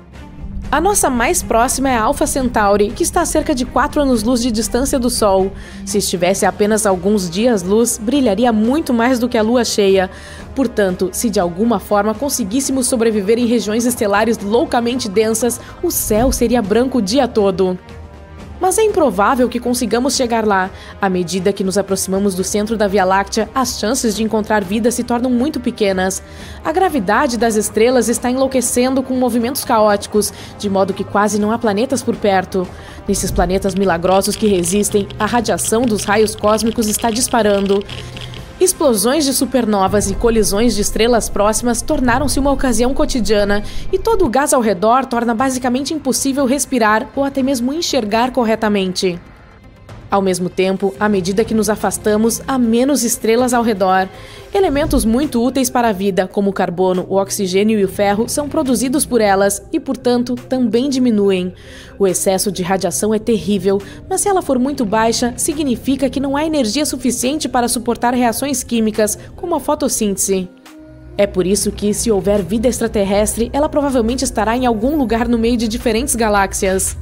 Speaker 2: A nossa mais próxima é a Alpha Centauri, que está a cerca de quatro anos-luz de distância do Sol. Se estivesse a apenas alguns dias-luz, brilharia muito mais do que a Lua cheia. Portanto, se de alguma forma conseguíssemos sobreviver em regiões estelares loucamente densas, o céu seria branco o dia todo. Mas é improvável que consigamos chegar lá. À medida que nos aproximamos do centro da Via Láctea, as chances de encontrar vida se tornam muito pequenas. A gravidade das estrelas está enlouquecendo com movimentos caóticos, de modo que quase não há planetas por perto. Nesses planetas milagrosos que resistem, a radiação dos raios cósmicos está disparando. Explosões de supernovas e colisões de estrelas próximas tornaram-se uma ocasião cotidiana, e todo o gás ao redor torna basicamente impossível respirar ou até mesmo enxergar corretamente. Ao mesmo tempo, à medida que nos afastamos, há menos estrelas ao redor. Elementos muito úteis para a vida, como o carbono, o oxigênio e o ferro, são produzidos por elas e, portanto, também diminuem. O excesso de radiação é terrível, mas se ela for muito baixa, significa que não há energia suficiente para suportar reações químicas, como a fotossíntese. É por isso que, se houver vida extraterrestre, ela provavelmente estará em algum lugar no meio de diferentes galáxias.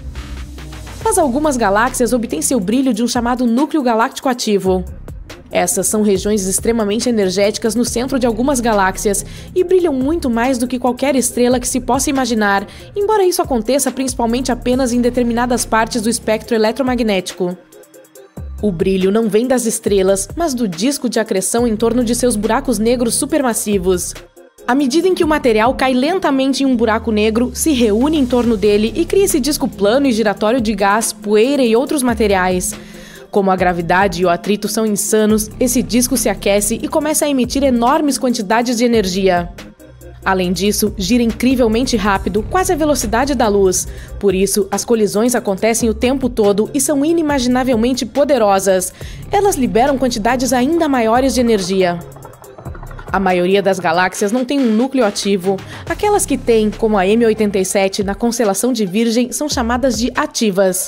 Speaker 2: Mas algumas galáxias obtêm seu brilho de um chamado núcleo galáctico ativo. Essas são regiões extremamente energéticas no centro de algumas galáxias e brilham muito mais do que qualquer estrela que se possa imaginar, embora isso aconteça principalmente apenas em determinadas partes do espectro eletromagnético. O brilho não vem das estrelas, mas do disco de acreção em torno de seus buracos negros supermassivos. À medida em que o material cai lentamente em um buraco negro, se reúne em torno dele e cria esse disco plano e giratório de gás, poeira e outros materiais. Como a gravidade e o atrito são insanos, esse disco se aquece e começa a emitir enormes quantidades de energia. Além disso, gira incrivelmente rápido, quase a velocidade da luz. Por isso, as colisões acontecem o tempo todo e são inimaginavelmente poderosas. Elas liberam quantidades ainda maiores de energia. A maioria das galáxias não tem um núcleo ativo. Aquelas que têm, como a M oitenta e sete na constelação de Virgem, são chamadas de ativas.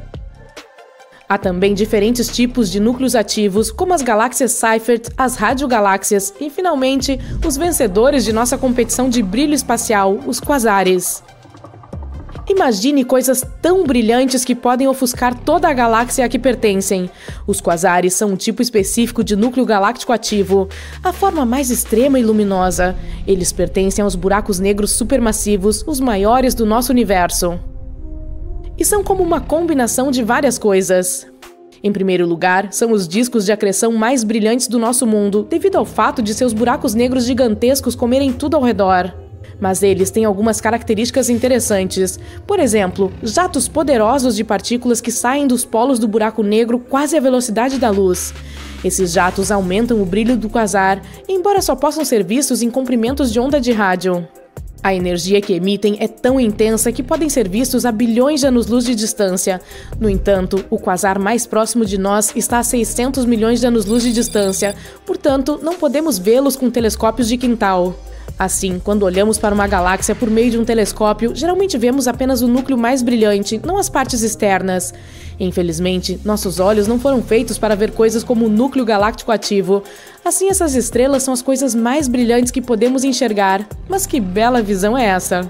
Speaker 2: Há também diferentes tipos de núcleos ativos, como as galáxias Seyfert, as radiogaláxias e, finalmente, os vencedores de nossa competição de brilho espacial, os quasares. Imagine coisas tão brilhantes que podem ofuscar toda a galáxia a que pertencem. Os quasares são um tipo específico de núcleo galáctico ativo, a forma mais extrema e luminosa. Eles pertencem aos buracos negros supermassivos, os maiores do nosso universo. E são como uma combinação de várias coisas. Em primeiro lugar, são os discos de acreção mais brilhantes do nosso mundo, devido ao fato de seus buracos negros gigantescos comerem tudo ao redor. Mas eles têm algumas características interessantes. Por exemplo, jatos poderosos de partículas que saem dos polos do buraco negro quase à velocidade da luz. Esses jatos aumentam o brilho do quasar, embora só possam ser vistos em comprimentos de onda de rádio. A energia que emitem é tão intensa que podem ser vistos a bilhões de anos-luz de distância. No entanto, o quasar mais próximo de nós está a seiscentos milhões de anos-luz de distância, portanto, não podemos vê-los com telescópios de quintal. Assim, quando olhamos para uma galáxia por meio de um telescópio, geralmente vemos apenas o núcleo mais brilhante, não as partes externas. Infelizmente, nossos olhos não foram feitos para ver coisas como o núcleo galáctico ativo. Assim, essas estrelas são as coisas mais brilhantes que podemos enxergar. Mas que bela visão é essa?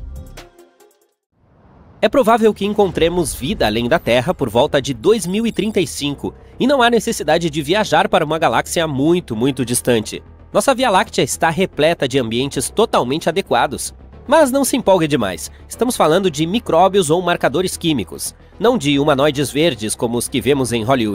Speaker 1: É provável que encontremos vida além da Terra por volta de dois mil e trinta e cinco, e não há necessidade de viajar para uma galáxia muito, muito distante. Nossa Via Láctea está repleta de ambientes totalmente adequados. Mas não se empolgue demais, estamos falando de micróbios ou marcadores químicos, não de humanoides verdes como os que vemos em Hollywood.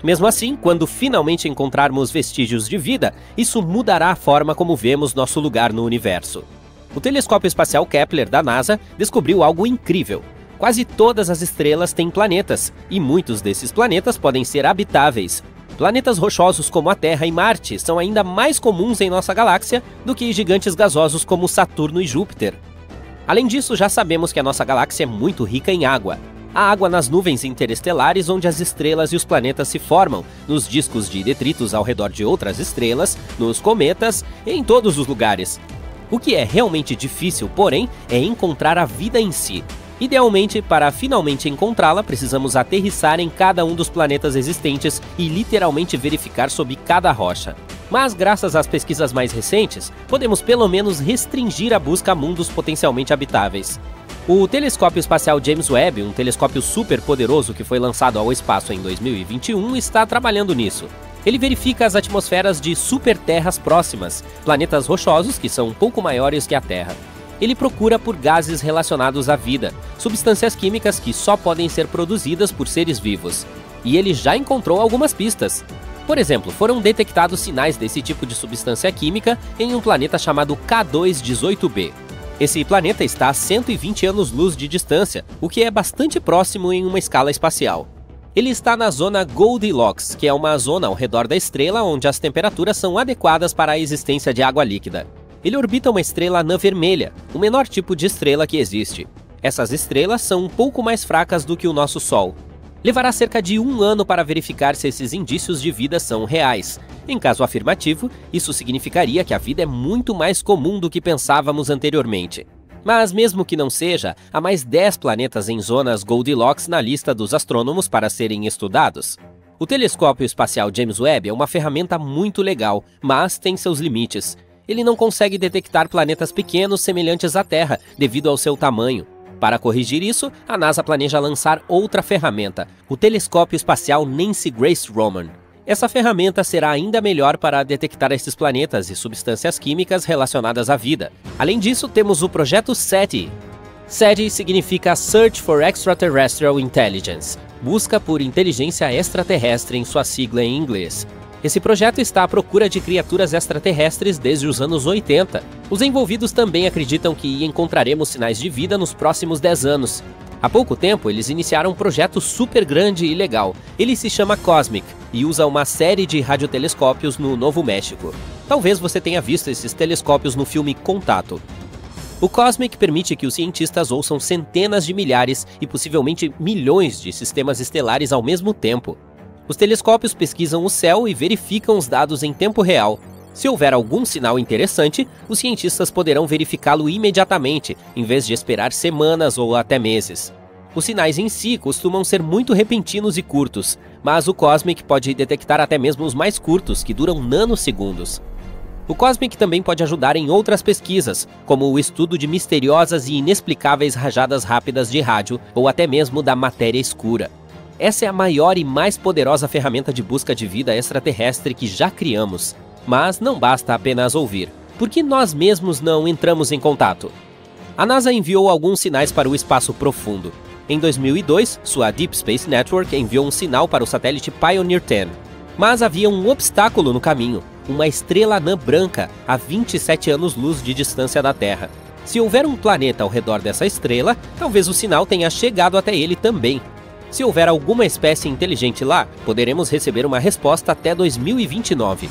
Speaker 1: Mesmo assim, quando finalmente encontrarmos vestígios de vida, isso mudará a forma como vemos nosso lugar no universo. O telescópio espacial Kepler da NASA descobriu algo incrível. Quase todas as estrelas têm planetas, e muitos desses planetas podem ser habitáveis. Planetas rochosos como a Terra e Marte são ainda mais comuns em nossa galáxia do que gigantes gasosos como Saturno e Júpiter. Além disso, já sabemos que a nossa galáxia é muito rica em água. Há água nas nuvens interestelares onde as estrelas e os planetas se formam, nos discos de detritos ao redor de outras estrelas, nos cometas e em todos os lugares. O que é realmente difícil, porém, é encontrar a vida em si. Idealmente, para finalmente encontrá-la, precisamos aterrissar em cada um dos planetas existentes e literalmente verificar sob cada rocha. Mas, graças às pesquisas mais recentes, podemos pelo menos restringir a busca a mundos potencialmente habitáveis. O telescópio espacial James Webb, um telescópio super poderoso que foi lançado ao espaço em dois mil e vinte e um, está trabalhando nisso. Ele verifica as atmosferas de superterras próximas, planetas rochosos que são um pouco maiores que a Terra. Ele procura por gases relacionados à vida, substâncias químicas que só podem ser produzidas por seres vivos. E ele já encontrou algumas pistas. Por exemplo, foram detectados sinais desse tipo de substância química em um planeta chamado K dois dezoito b. Esse planeta está a cento e vinte anos-luz de distância, o que é bastante próximo em uma escala espacial. Ele está na zona Goldilocks, que é uma zona ao redor da estrela onde as temperaturas são adequadas para a existência de água líquida. Ele orbita uma estrela anã vermelha, o menor tipo de estrela que existe. Essas estrelas são um pouco mais fracas do que o nosso Sol. Levará cerca de um ano para verificar se esses indícios de vida são reais. Em caso afirmativo, isso significaria que a vida é muito mais comum do que pensávamos anteriormente. Mas mesmo que não seja, há mais dez planetas em zonas Goldilocks na lista dos astrônomos para serem estudados. O telescópio espacial James Webb é uma ferramenta muito legal, mas tem seus limites. Ele não consegue detectar planetas pequenos semelhantes à Terra, devido ao seu tamanho. Para corrigir isso, a NASA planeja lançar outra ferramenta, o telescópio espacial Nancy Grace Roman. Essa ferramenta será ainda melhor para detectar esses planetas e substâncias químicas relacionadas à vida. Além disso, temos o projeto SETI. SETI significa Search for Extraterrestrial Intelligence, busca por inteligência extraterrestre em sua sigla em inglês. Esse projeto está à procura de criaturas extraterrestres desde os anos oitenta. Os envolvidos também acreditam que encontraremos sinais de vida nos próximos dez anos. Há pouco tempo, eles iniciaram um projeto super grande e legal. Ele se chama COSMIC e usa uma série de radiotelescópios no Novo México. Talvez você tenha visto esses telescópios no filme Contato. O COSMIC permite que os cientistas ouçam centenas de milhares e possivelmente milhões de sistemas estelares ao mesmo tempo. Os telescópios pesquisam o céu e verificam os dados em tempo real. Se houver algum sinal interessante, os cientistas poderão verificá-lo imediatamente, em vez de esperar semanas ou até meses. Os sinais em si costumam ser muito repentinos e curtos, mas o COSMIC pode detectar até mesmo os mais curtos, que duram nanosegundos. O COSMIC também pode ajudar em outras pesquisas, como o estudo de misteriosas e inexplicáveis rajadas rápidas de rádio ou até mesmo da matéria escura. Essa é a maior e mais poderosa ferramenta de busca de vida extraterrestre que já criamos. Mas não basta apenas ouvir. Por que nós mesmos não entramos em contato? A NASA enviou alguns sinais para o espaço profundo. Em dois mil e dois, sua Deep Space Network enviou um sinal para o satélite Pioneer dez. Mas havia um obstáculo no caminho, uma estrela anã branca a vinte e sete anos-luz de distância da Terra. Se houver um planeta ao redor dessa estrela, talvez o sinal tenha chegado até ele também. Se houver alguma espécie inteligente lá, poderemos receber uma resposta até dois mil e vinte e nove.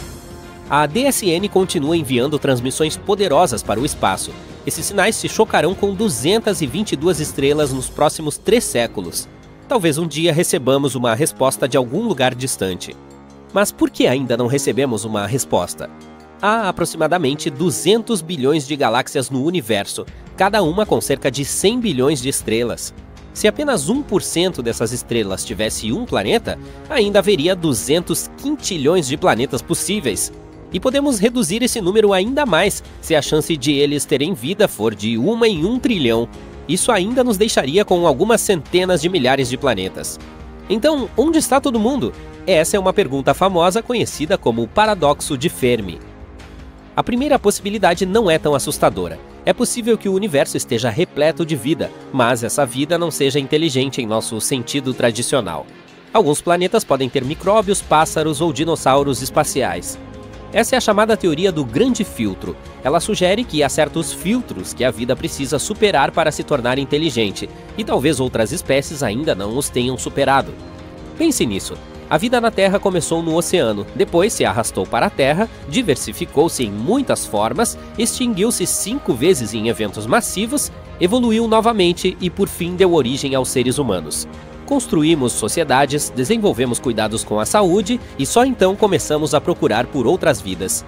Speaker 1: A D S N continua enviando transmissões poderosas para o espaço. Esses sinais se chocarão com duzentas e vinte e duas estrelas nos próximos três séculos. Talvez um dia recebamos uma resposta de algum lugar distante. Mas por que ainda não recebemos uma resposta? Há aproximadamente duzentos bilhões de galáxias no universo, cada uma com cerca de cem bilhões de estrelas. Se apenas um por cento dessas estrelas tivesse um planeta, ainda haveria duzentos quintilhões de planetas possíveis. E podemos reduzir esse número ainda mais se a chance de eles terem vida for de uma em um trilhão. Isso ainda nos deixaria com algumas centenas de milhares de planetas. Então, onde está todo mundo? Essa é uma pergunta famosa conhecida como o paradoxo de Fermi. A primeira possibilidade não é tão assustadora. É possível que o universo esteja repleto de vida, mas essa vida não seja inteligente em nosso sentido tradicional. Alguns planetas podem ter micróbios, pássaros ou dinossauros espaciais. Essa é a chamada teoria do grande filtro. Ela sugere que há certos filtros que a vida precisa superar para se tornar inteligente, e talvez outras espécies ainda não os tenham superado. Pense nisso. A vida na Terra começou no oceano, depois se arrastou para a Terra, diversificou-se em muitas formas, extinguiu-se cinco vezes em eventos massivos, evoluiu novamente e por fim deu origem aos seres humanos. Construímos sociedades, desenvolvemos cuidados com a saúde e só então começamos a procurar por outras vidas.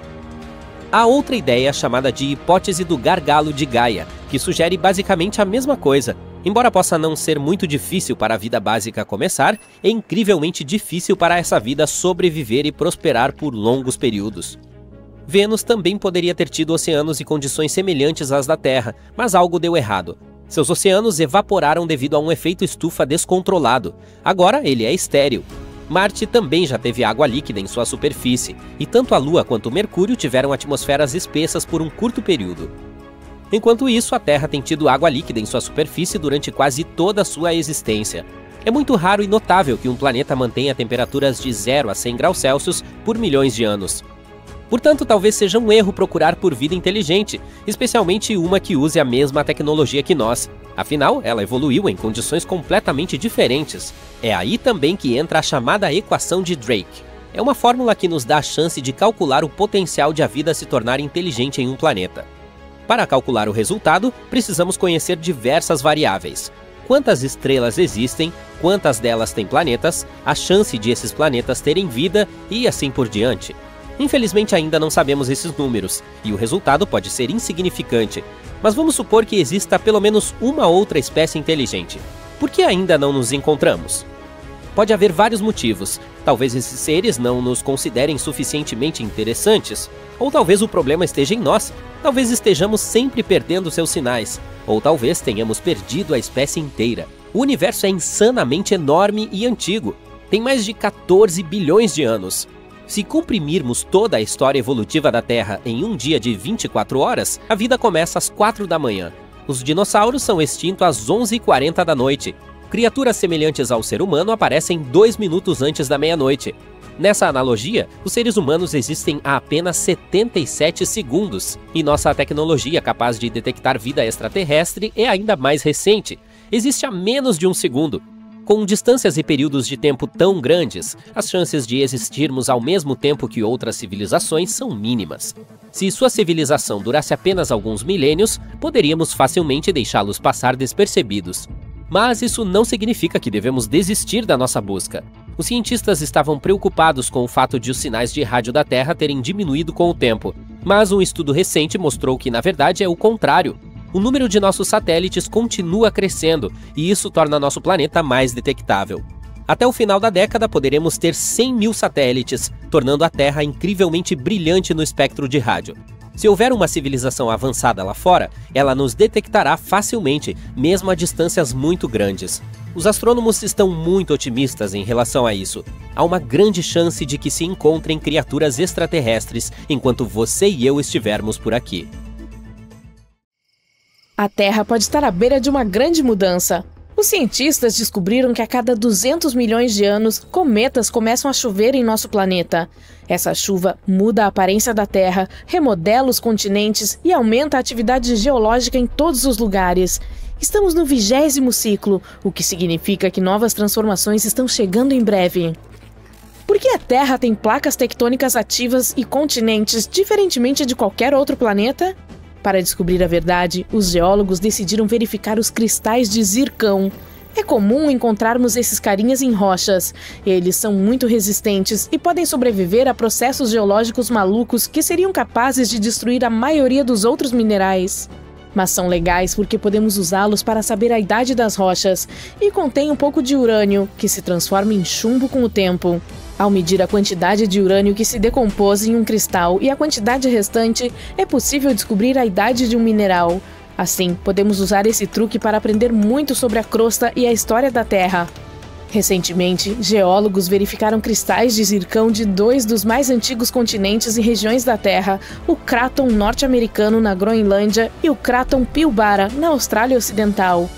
Speaker 1: Há outra ideia chamada de hipótese do gargalo de Gaia, que sugere basicamente a mesma coisa. Embora possa não ser muito difícil para a vida básica começar, é incrivelmente difícil para essa vida sobreviver e prosperar por longos períodos. Vênus também poderia ter tido oceanos e condições semelhantes às da Terra, mas algo deu errado. Seus oceanos evaporaram devido a um efeito estufa descontrolado. Agora ele é estéril. Marte também já teve água líquida em sua superfície, e tanto a Lua quanto o Mercúrio tiveram atmosferas espessas por um curto período. Enquanto isso, a Terra tem tido água líquida em sua superfície durante quase toda a sua existência. É muito raro e notável que um planeta mantenha temperaturas de zero a cem graus Celsius por milhões de anos. Portanto, talvez seja um erro procurar por vida inteligente, especialmente uma que use a mesma tecnologia que nós. Afinal, ela evoluiu em condições completamente diferentes. É aí também que entra a chamada equação de Drake. É uma fórmula que nos dá a chance de calcular o potencial de a vida se tornar inteligente em um planeta. Para calcular o resultado, precisamos conhecer diversas variáveis. Quantas estrelas existem, quantas delas têm planetas, a chance de esses planetas terem vida e assim por diante. Infelizmente ainda não sabemos esses números, e o resultado pode ser insignificante, mas vamos supor que exista pelo menos uma outra espécie inteligente. Por que ainda não nos encontramos? Pode haver vários motivos. Talvez esses seres não nos considerem suficientemente interessantes, ou talvez o problema esteja em nós, talvez estejamos sempre perdendo seus sinais, ou talvez tenhamos perdido a espécie inteira. O universo é insanamente enorme e antigo, tem mais de quatorze bilhões de anos. Se comprimirmos toda a história evolutiva da Terra em um dia de vinte e quatro horas, a vida começa às quatro da manhã. Os dinossauros são extintos às onze e quarenta da noite. Criaturas semelhantes ao ser humano aparecem dois minutos antes da meia-noite. Nessa analogia, os seres humanos existem há apenas setenta e sete segundos, e nossa tecnologia capaz de detectar vida extraterrestre é ainda mais recente. Existe há menos de um segundo. Com distâncias e períodos de tempo tão grandes, as chances de existirmos ao mesmo tempo que outras civilizações são mínimas. Se sua civilização durasse apenas alguns milênios, poderíamos facilmente deixá-los passar despercebidos. Mas isso não significa que devemos desistir da nossa busca. Os cientistas estavam preocupados com o fato de os sinais de rádio da Terra terem diminuído com o tempo, mas um estudo recente mostrou que, na verdade, é o contrário. O número de nossos satélites continua crescendo, e isso torna nosso planeta mais detectável. Até o final da década, poderemos ter cem mil satélites, tornando a Terra incrivelmente brilhante no espectro de rádio. Se houver uma civilização avançada lá fora, ela nos detectará facilmente, mesmo a distâncias muito grandes. Os astrônomos estão muito otimistas em relação a isso. Há uma grande chance de que se encontrem criaturas extraterrestres enquanto você e eu estivermos por aqui.
Speaker 2: A Terra pode estar à beira de uma grande mudança. Os cientistas descobriram que a cada duzentos milhões de anos, cometas começam a chover em nosso planeta. Essa chuva muda a aparência da Terra, remodela os continentes e aumenta a atividade geológica em todos os lugares. Estamos no vigésimo ciclo, o que significa que novas transformações estão chegando em breve. Por que a Terra tem placas tectônicas ativas e continentes diferentemente de qualquer outro planeta? Para descobrir a verdade, os geólogos decidiram verificar os cristais de zircão. É comum encontrarmos esses carinhas em rochas. Eles são muito resistentes e podem sobreviver a processos geológicos malucos que seriam capazes de destruir a maioria dos outros minerais. Mas são legais porque podemos usá-los para saber a idade das rochas, e contém um pouco de urânio, que se transforma em chumbo com o tempo. Ao medir a quantidade de urânio que se decompôs em um cristal e a quantidade restante, é possível descobrir a idade de um mineral. Assim, podemos usar esse truque para aprender muito sobre a crosta e a história da Terra. Recentemente, geólogos verificaram cristais de zircão de dois dos mais antigos continentes e regiões da Terra, o Craton norte-americano na Groenlândia e o Craton Pilbara na Austrália Ocidental.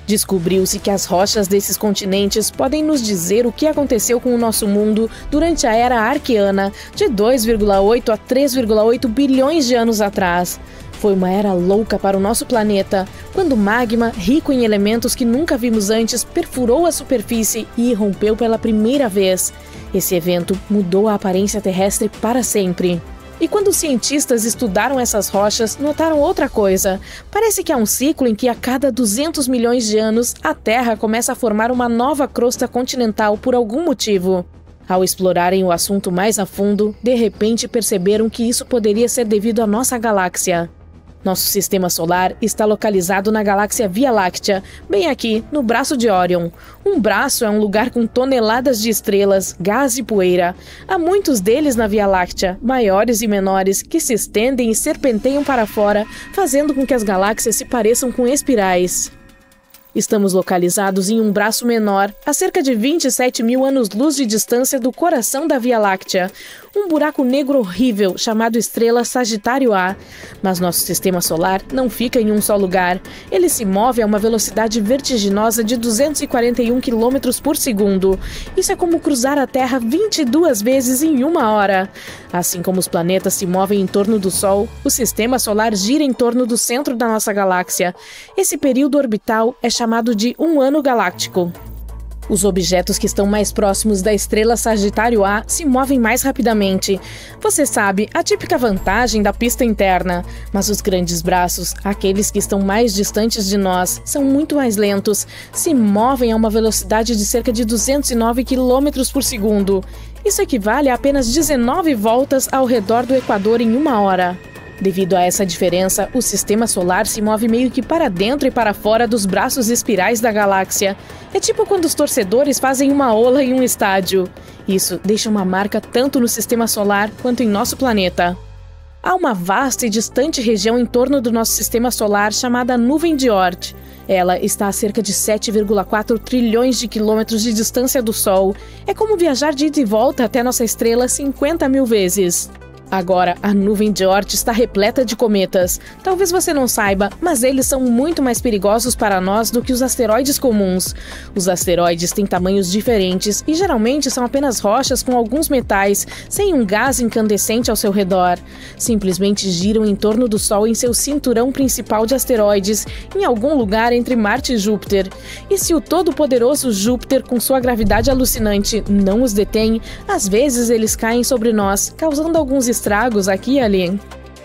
Speaker 2: Descobriu-se que as rochas desses continentes podem nos dizer o que aconteceu com o nosso mundo durante a Era Arqueana, de dois vírgula oito a três vírgula oito bilhões de anos atrás. Foi uma era louca para o nosso planeta, quando o magma, rico em elementos que nunca vimos antes, perfurou a superfície e irrompeu pela primeira vez. Esse evento mudou a aparência terrestre para sempre. E quando os cientistas estudaram essas rochas, notaram outra coisa. Parece que há um ciclo em que a cada duzentos milhões de anos, a Terra começa a formar uma nova crosta continental por algum motivo. Ao explorarem o assunto mais a fundo, de repente perceberam que isso poderia ser devido à nossa galáxia. Nosso sistema solar está localizado na galáxia Via Láctea, bem aqui, no braço de Órion. Um braço é um lugar com toneladas de estrelas, gás e poeira. Há muitos deles na Via Láctea, maiores e menores, que se estendem e serpenteiam para fora, fazendo com que as galáxias se pareçam com espirais. Estamos localizados em um braço menor, a cerca de vinte e sete mil anos-luz de distância do coração da Via Láctea, um buraco negro horrível chamado estrela Sagitário A. Mas nosso sistema solar não fica em um só lugar. Ele se move a uma velocidade vertiginosa de duzentos e quarenta e um quilômetros por segundo. Isso é como cruzar a Terra vinte e duas vezes em uma hora. Assim como os planetas se movem em torno do Sol, o sistema solar gira em torno do centro da nossa galáxia. Esse período orbital é chamado de um ano galáctico. Os objetos que estão mais próximos da estrela Sagitário A se movem mais rapidamente. Você sabe, a típica vantagem da pista interna. Mas os grandes braços, aqueles que estão mais distantes de nós, são muito mais lentos. Se movem a uma velocidade de cerca de duzentos e nove quilômetros por segundo. Isso equivale a apenas dezenove voltas ao redor do Equador em uma hora. Devido a essa diferença, o sistema solar se move meio que para dentro e para fora dos braços espirais da galáxia. É tipo quando os torcedores fazem uma ola em um estádio. Isso deixa uma marca tanto no sistema solar quanto em nosso planeta. Há uma vasta e distante região em torno do nosso sistema solar chamada Nuvem de Oort. Ela está a cerca de sete vírgula quatro trilhões de quilômetros de distância do Sol. É como viajar de ida e volta até nossa estrela cinquenta mil vezes. Agora, a nuvem de Oort está repleta de cometas. Talvez você não saiba, mas eles são muito mais perigosos para nós do que os asteroides comuns. Os asteroides têm tamanhos diferentes e geralmente são apenas rochas com alguns metais, sem um gás incandescente ao seu redor. Simplesmente giram em torno do Sol em seu cinturão principal de asteroides, em algum lugar entre Marte e Júpiter. E se o todo-poderoso Júpiter, com sua gravidade alucinante, não os detém, às vezes eles caem sobre nós, causando alguns estragos aqui e ali.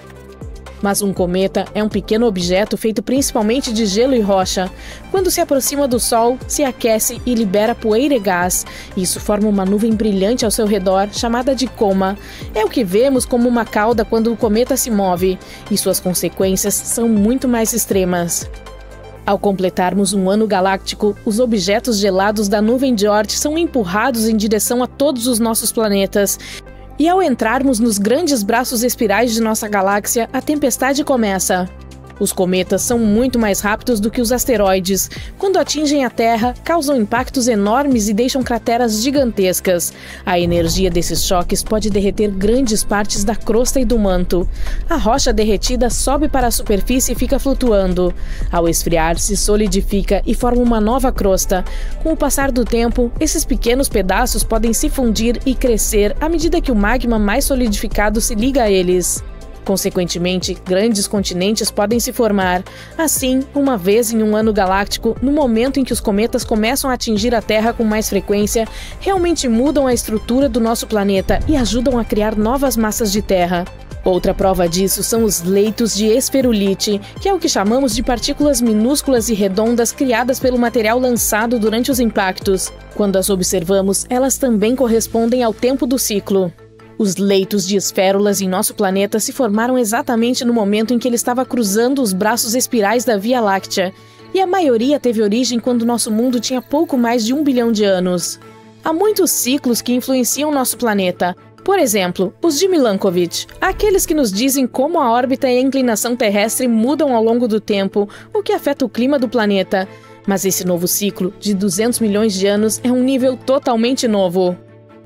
Speaker 2: Mas um cometa é um pequeno objeto feito principalmente de gelo e rocha. Quando se aproxima do Sol, se aquece e libera poeira e gás. Isso forma uma nuvem brilhante ao seu redor, chamada de coma. É o que vemos como uma cauda quando o cometa se move, e suas consequências são muito mais extremas. Ao completarmos um ano galáctico, os objetos gelados da nuvem de Oort são empurrados em direção a todos os nossos planetas. E ao entrarmos nos grandes braços espirais de nossa galáxia, a tempestade começa. Os cometas são muito mais rápidos do que os asteroides. Quando atingem a Terra, causam impactos enormes e deixam crateras gigantescas. A energia desses choques pode derreter grandes partes da crosta e do manto. A rocha derretida sobe para a superfície e fica flutuando. Ao esfriar, se solidifica e forma uma nova crosta. Com o passar do tempo, esses pequenos pedaços podem se fundir e crescer à medida que o magma mais solidificado se liga a eles. Consequentemente, grandes continentes podem se formar. Assim, uma vez em um ano galáctico, no momento em que os cometas começam a atingir a Terra com mais frequência, realmente mudam a estrutura do nosso planeta e ajudam a criar novas massas de terra. Outra prova disso são os leitos de esferulite, que é o que chamamos de partículas minúsculas e redondas criadas pelo material lançado durante os impactos. Quando as observamos, elas também correspondem ao tempo do ciclo. Os leitos de esférulas em nosso planeta se formaram exatamente no momento em que ele estava cruzando os braços espirais da Via Láctea, e a maioria teve origem quando nosso mundo tinha pouco mais de um bilhão de anos. Há muitos ciclos que influenciam nosso planeta. Por exemplo, os de Milankovitch, aqueles que nos dizem como a órbita e a inclinação terrestre mudam ao longo do tempo, o que afeta o clima do planeta. Mas esse novo ciclo, de duzentos milhões de anos, é um nível totalmente novo.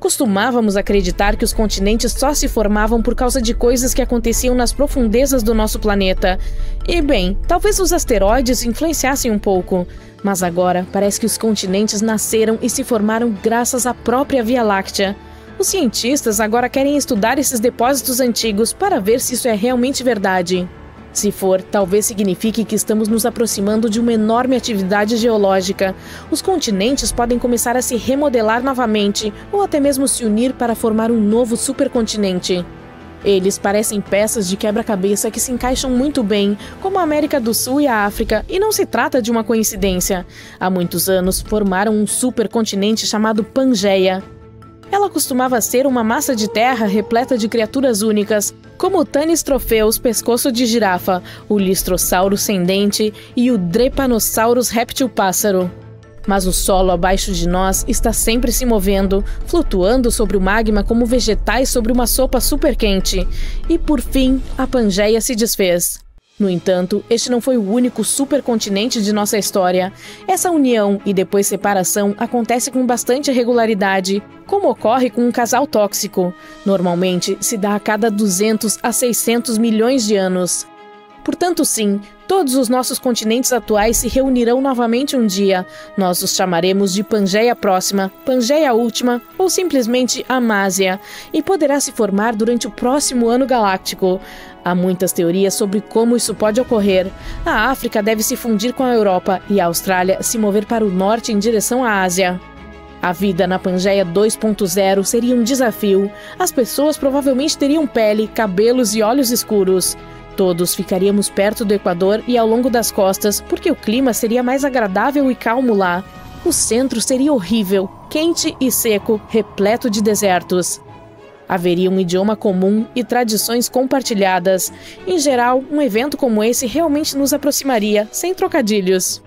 Speaker 2: Costumávamos acreditar que os continentes só se formavam por causa de coisas que aconteciam nas profundezas do nosso planeta. E bem, talvez os asteroides influenciassem um pouco. Mas agora parece que os continentes nasceram e se formaram graças à própria Via Láctea. Os cientistas agora querem estudar esses depósitos antigos para ver se isso é realmente verdade. Se for, talvez signifique que estamos nos aproximando de uma enorme atividade geológica. Os continentes podem começar a se remodelar novamente, ou até mesmo se unir para formar um novo supercontinente. Eles parecem peças de quebra-cabeça que se encaixam muito bem, como a América do Sul e a África, e não se trata de uma coincidência. Há muitos anos, formaram um supercontinente chamado Pangeia. Ela costumava ser uma massa de terra repleta de criaturas únicas, como o Tanistropheus, pescoço de girafa, o Listrosaurus sem dente e o Drepanosaurus réptil-pássaro. Mas o solo abaixo de nós está sempre se movendo, flutuando sobre o magma como vegetais sobre uma sopa super quente. E por fim, a Pangeia se desfez. No entanto, este não foi o único supercontinente de nossa história. Essa união e depois separação acontece com bastante regularidade, como ocorre com um casal tóxico. Normalmente, se dá a cada duzentos a seiscentos milhões de anos. Portanto, sim, todos os nossos continentes atuais se reunirão novamente um dia. Nós os chamaremos de Pangeia Próxima, Pangeia Última ou simplesmente Amásia, e poderá se formar durante o próximo ano galáctico. Há muitas teorias sobre como isso pode ocorrer. A África deve se fundir com a Europa e a Austrália se mover para o norte em direção à Ásia. A vida na Pangeia dois ponto zero seria um desafio. As pessoas provavelmente teriam pele, cabelos e olhos escuros. Todos ficaríamos perto do Equador e ao longo das costas, porque o clima seria mais agradável e calmo lá. O centro seria horrível, quente e seco, repleto de desertos. Haveria um idioma comum e tradições compartilhadas. Em geral, um evento como esse realmente nos aproximaria, sem trocadilhos.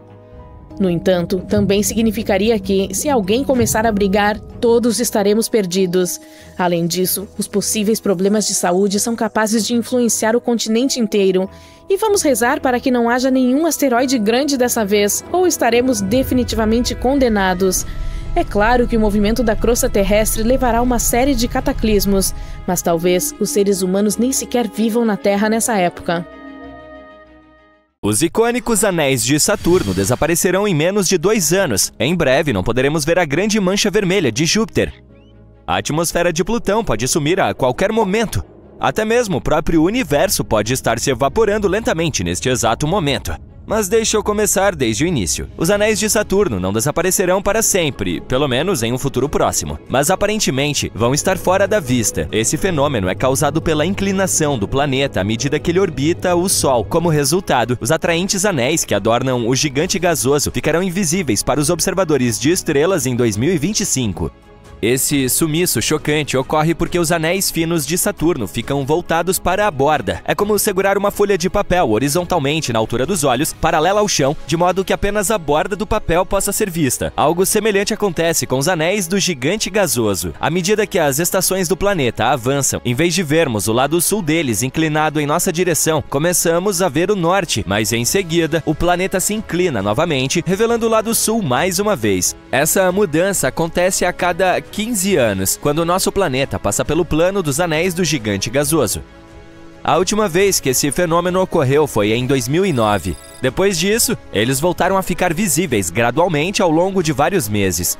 Speaker 2: No entanto, também significaria que, se alguém começar a brigar, todos estaremos perdidos. Além disso, os possíveis problemas de saúde são capazes de influenciar o continente inteiro. E vamos rezar para que não haja nenhum asteroide grande dessa vez, ou estaremos definitivamente condenados. É claro que o movimento da crosta terrestre levará a uma série de cataclismos, mas talvez os seres humanos nem sequer vivam na Terra nessa época.
Speaker 3: Os icônicos anéis de Saturno desaparecerão em menos de dois anos. Em breve não poderemos ver a grande mancha vermelha de Júpiter. A atmosfera de Plutão pode sumir a qualquer momento. Até mesmo o próprio universo pode estar se evaporando lentamente neste exato momento. Mas deixa eu começar desde o início. Os anéis de Saturno não desaparecerão para sempre, pelo menos em um futuro próximo. Mas aparentemente vão estar fora da vista. Esse fenômeno é causado pela inclinação do planeta à medida que ele orbita o Sol. Como resultado, os atraentes anéis que adornam o gigante gasoso ficarão invisíveis para os observadores de estrelas em dois mil e vinte e cinco. Esse sumiço chocante ocorre porque os anéis finos de Saturno ficam voltados para a borda. É como segurar uma folha de papel horizontalmente na altura dos olhos, paralela ao chão, de modo que apenas a borda do papel possa ser vista. Algo semelhante acontece com os anéis do gigante gasoso. À medida que as estações do planeta avançam, em vez de vermos o lado sul deles inclinado em nossa direção, começamos a ver o norte, mas em seguida, o planeta se inclina novamente, revelando o lado sul mais uma vez. Essa mudança acontece a cada quinze anos, quando o nosso planeta passa pelo plano dos anéis do gigante gasoso. A última vez que esse fenômeno ocorreu foi em dois mil e nove. Depois disso, eles voltaram a ficar visíveis gradualmente ao longo de vários meses.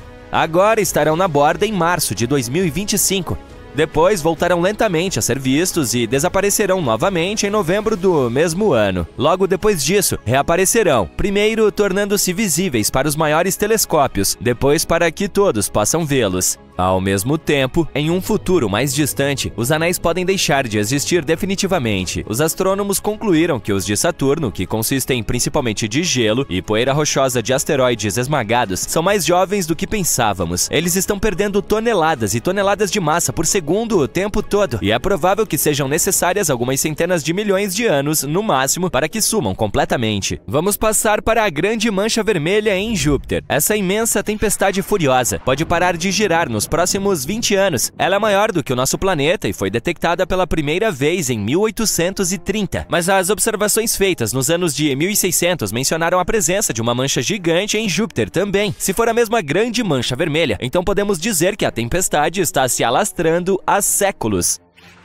Speaker 3: Agora estarão na borda em março de dois mil e vinte e cinco. Depois voltarão lentamente a ser vistos e desaparecerão novamente em novembro do mesmo ano. Logo depois disso, reaparecerão, primeiro tornando-se visíveis para os maiores telescópios, depois para que todos possam vê-los. Ao mesmo tempo, em um futuro mais distante, os anéis podem deixar de existir definitivamente. Os astrônomos concluíram que os de Saturno, que consistem principalmente de gelo e poeira rochosa de asteroides esmagados, são mais jovens do que pensávamos. Eles estão perdendo toneladas e toneladas de massa por segundo o tempo todo, e é provável que sejam necessárias algumas centenas de milhões de anos, no máximo, para que sumam completamente. Vamos passar para a grande mancha vermelha em Júpiter. Essa imensa tempestade furiosa pode parar de girar nos nos próximos vinte anos. Ela é maior do que o nosso planeta e foi detectada pela primeira vez em mil oitocentos e trinta. Mas as observações feitas nos anos de mil e seiscentos mencionaram a presença de uma mancha gigante em Júpiter também. Se for a mesma grande mancha vermelha, então podemos dizer que a tempestade está se alastrando há séculos.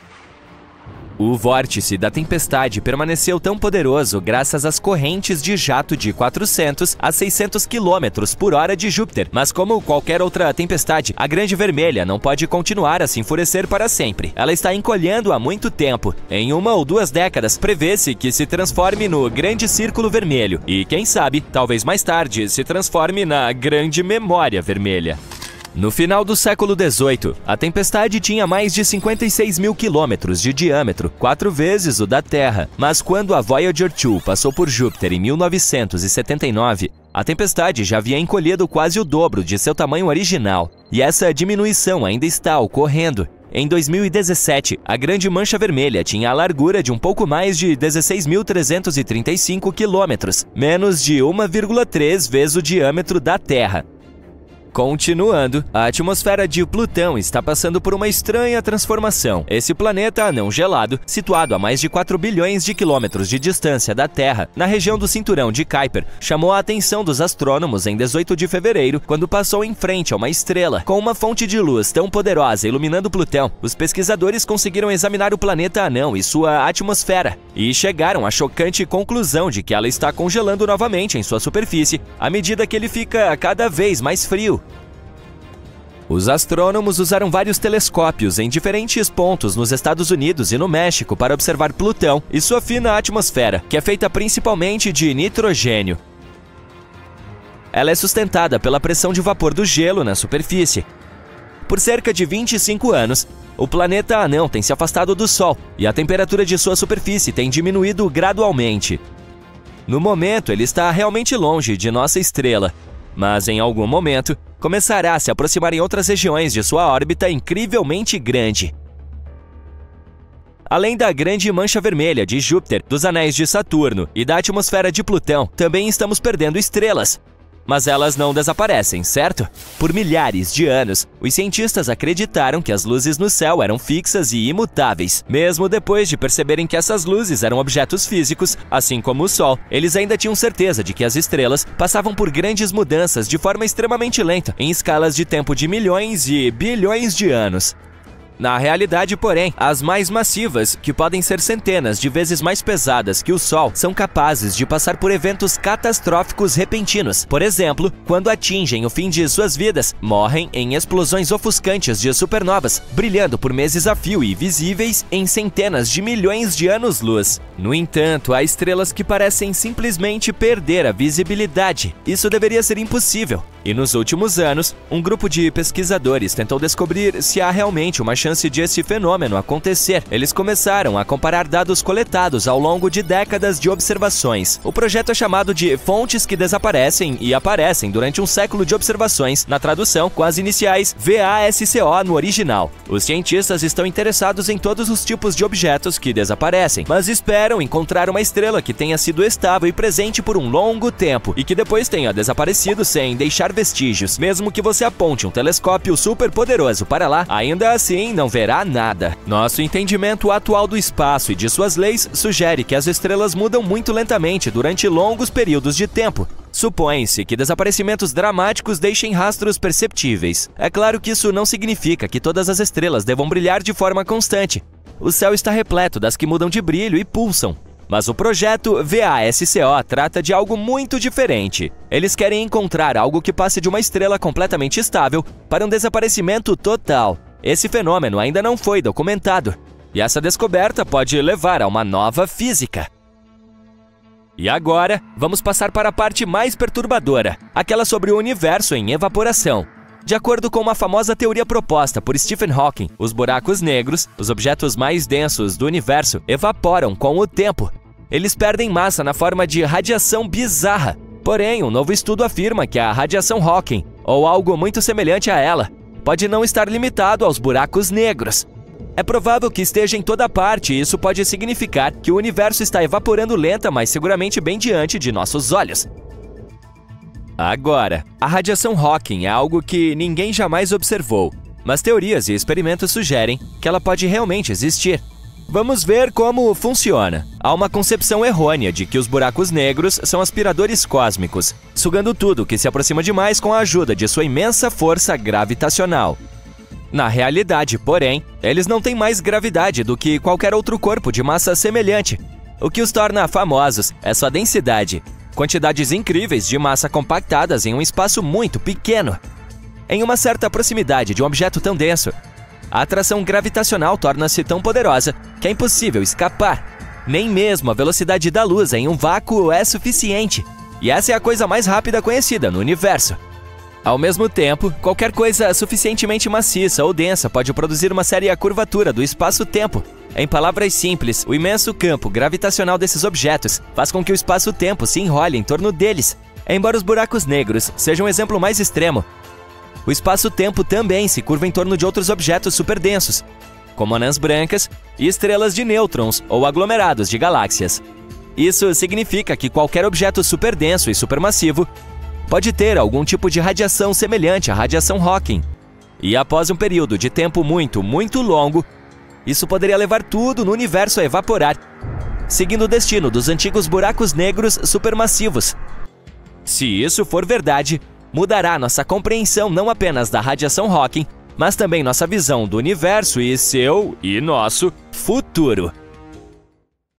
Speaker 3: O vórtice da tempestade permaneceu tão poderoso graças às correntes de jato de quatrocentos a seiscentos quilômetros por hora de Júpiter. Mas como qualquer outra tempestade, a Grande Vermelha não pode continuar a se enfurecer para sempre. Ela está encolhendo há muito tempo. Em uma ou duas décadas, prevê-se que se transforme no Grande Círculo Vermelho. E quem sabe, talvez mais tarde, se transforme na Grande Memória Vermelha. No final do século dezoito, a tempestade tinha mais de cinquenta e seis mil quilômetros de diâmetro, quatro vezes o da Terra. Mas quando a Voyager dois passou por Júpiter em mil novecentos e setenta e nove, a tempestade já havia encolhido quase o dobro de seu tamanho original. E essa diminuição ainda está ocorrendo. Em dois mil e dezessete, a Grande Mancha Vermelha tinha a largura de um pouco mais de dezesseis mil trezentos e trinta e cinco quilômetros, menos de uma vírgula três vezes o diâmetro da Terra. Continuando, a atmosfera de Plutão está passando por uma estranha transformação. Esse planeta anão gelado, situado a mais de quatro bilhões de quilômetros de distância da Terra, na região do cinturão de Kuiper, chamou a atenção dos astrônomos em dezoito de fevereiro, quando passou em frente a uma estrela. Com uma fonte de luz tão poderosa iluminando Plutão, os pesquisadores conseguiram examinar o planeta anão e sua atmosfera, e chegaram à chocante conclusão de que ela está congelando novamente em sua superfície, à medida que ele fica cada vez mais frio. Os astrônomos usaram vários telescópios em diferentes pontos nos Estados Unidos e no México para observar Plutão e sua fina atmosfera, que é feita principalmente de nitrogênio. Ela é sustentada pela pressão de vapor do gelo na superfície. Por cerca de vinte e cinco anos, o planeta anão tem se afastado do Sol e a temperatura de sua superfície tem diminuído gradualmente. No momento, ele está realmente longe de nossa estrela, mas em algum momento começará a se aproximar em outras regiões de sua órbita incrivelmente grande. Além da Grande Mancha Vermelha de Júpiter, dos anéis de Saturno e da atmosfera de Plutão, também estamos perdendo estrelas. Mas elas não desaparecem, certo? Por milhares de anos, os cientistas acreditaram que as luzes no céu eram fixas e imutáveis. Mesmo depois de perceberem que essas luzes eram objetos físicos, assim como o Sol, eles ainda tinham certeza de que as estrelas passavam por grandes mudanças de forma extremamente lenta, em escalas de tempo de milhões e bilhões de anos. Na realidade, porém, as mais massivas, que podem ser centenas de vezes mais pesadas que o Sol, são capazes de passar por eventos catastróficos repentinos. Por exemplo, quando atingem o fim de suas vidas, morrem em explosões ofuscantes de supernovas, brilhando por meses a fio e visíveis em centenas de milhões de anos-luz. No entanto, há estrelas que parecem simplesmente perder a visibilidade. Isso deveria ser impossível. E nos últimos anos, um grupo de pesquisadores tentou descobrir se há realmente uma chance de esse fenômeno acontecer. Eles começaram a comparar dados coletados ao longo de décadas de observações. O projeto é chamado de Fontes que Desaparecem e Aparecem durante um século de observações, na tradução com as iniciais V A S C O no original. Os cientistas estão interessados em todos os tipos de objetos que desaparecem, mas esperam encontrar uma estrela que tenha sido estável e presente por um longo tempo e que depois tenha desaparecido sem deixar vestígios. Mesmo que você aponte um telescópio super poderoso para lá, ainda assim não verá nada. Nosso entendimento atual do espaço e de suas leis sugere que as estrelas mudam muito lentamente durante longos períodos de tempo. Supõe-se que desaparecimentos dramáticos deixem rastros perceptíveis. É claro que isso não significa que todas as estrelas devam brilhar de forma constante. O céu está repleto das que mudam de brilho e pulsam. Mas o projeto V A S C O trata de algo muito diferente. Eles querem encontrar algo que passe de uma estrela completamente estável para um desaparecimento total. Esse fenômeno ainda não foi documentado, e essa descoberta pode levar a uma nova física. E agora, vamos passar para a parte mais perturbadora, aquela sobre o universo em evaporação. De acordo com uma famosa teoria proposta por Stephen Hawking, os buracos negros, os objetos mais densos do universo, evaporam com o tempo. Eles perdem massa na forma de radiação bizarra. Porém, um novo estudo afirma que a radiação Hawking, ou algo muito semelhante a ela, pode não estar limitado aos buracos negros. É provável que esteja em toda parte e isso pode significar que o universo está evaporando lenta, mas seguramente bem diante de nossos olhos. Agora, a radiação Hawking é algo que ninguém jamais observou. mas teorias e experimentos sugerem que ela pode realmente existir. Vamos ver como funciona. Há uma concepção errônea de que os buracos negros são aspiradores cósmicos, sugando tudo que se aproxima demais com a ajuda de sua imensa força gravitacional. Na realidade, porém, eles não têm mais gravidade do que qualquer outro corpo de massa semelhante. O que os torna famosos é sua densidade, quantidades incríveis de massa compactadas em um espaço muito pequeno. Em uma certa proximidade de um objeto tão denso, a atração gravitacional torna-se tão poderosa que é impossível escapar. Nem mesmo a velocidade da luz em um vácuo é suficiente. E essa é a coisa mais rápida conhecida no universo. Ao mesmo tempo, qualquer coisa suficientemente maciça ou densa pode produzir uma séria curvatura do espaço-tempo. Em palavras simples, o imenso campo gravitacional desses objetos faz com que o espaço-tempo se enrole em torno deles. Embora os buracos negros sejam um exemplo mais extremo, o espaço-tempo também se curva em torno de outros objetos superdensos, como anãs brancas e estrelas de nêutrons ou aglomerados de galáxias. Isso significa que qualquer objeto superdenso e supermassivo pode ter algum tipo de radiação semelhante à radiação Hawking. E após um período de tempo muito, muito longo, isso poderia levar tudo no universo a evaporar, seguindo o destino dos antigos buracos negros supermassivos. Se isso for verdade, mudará nossa compreensão não apenas da radiação Hawking, mas também nossa visão do universo e seu, e nosso, futuro.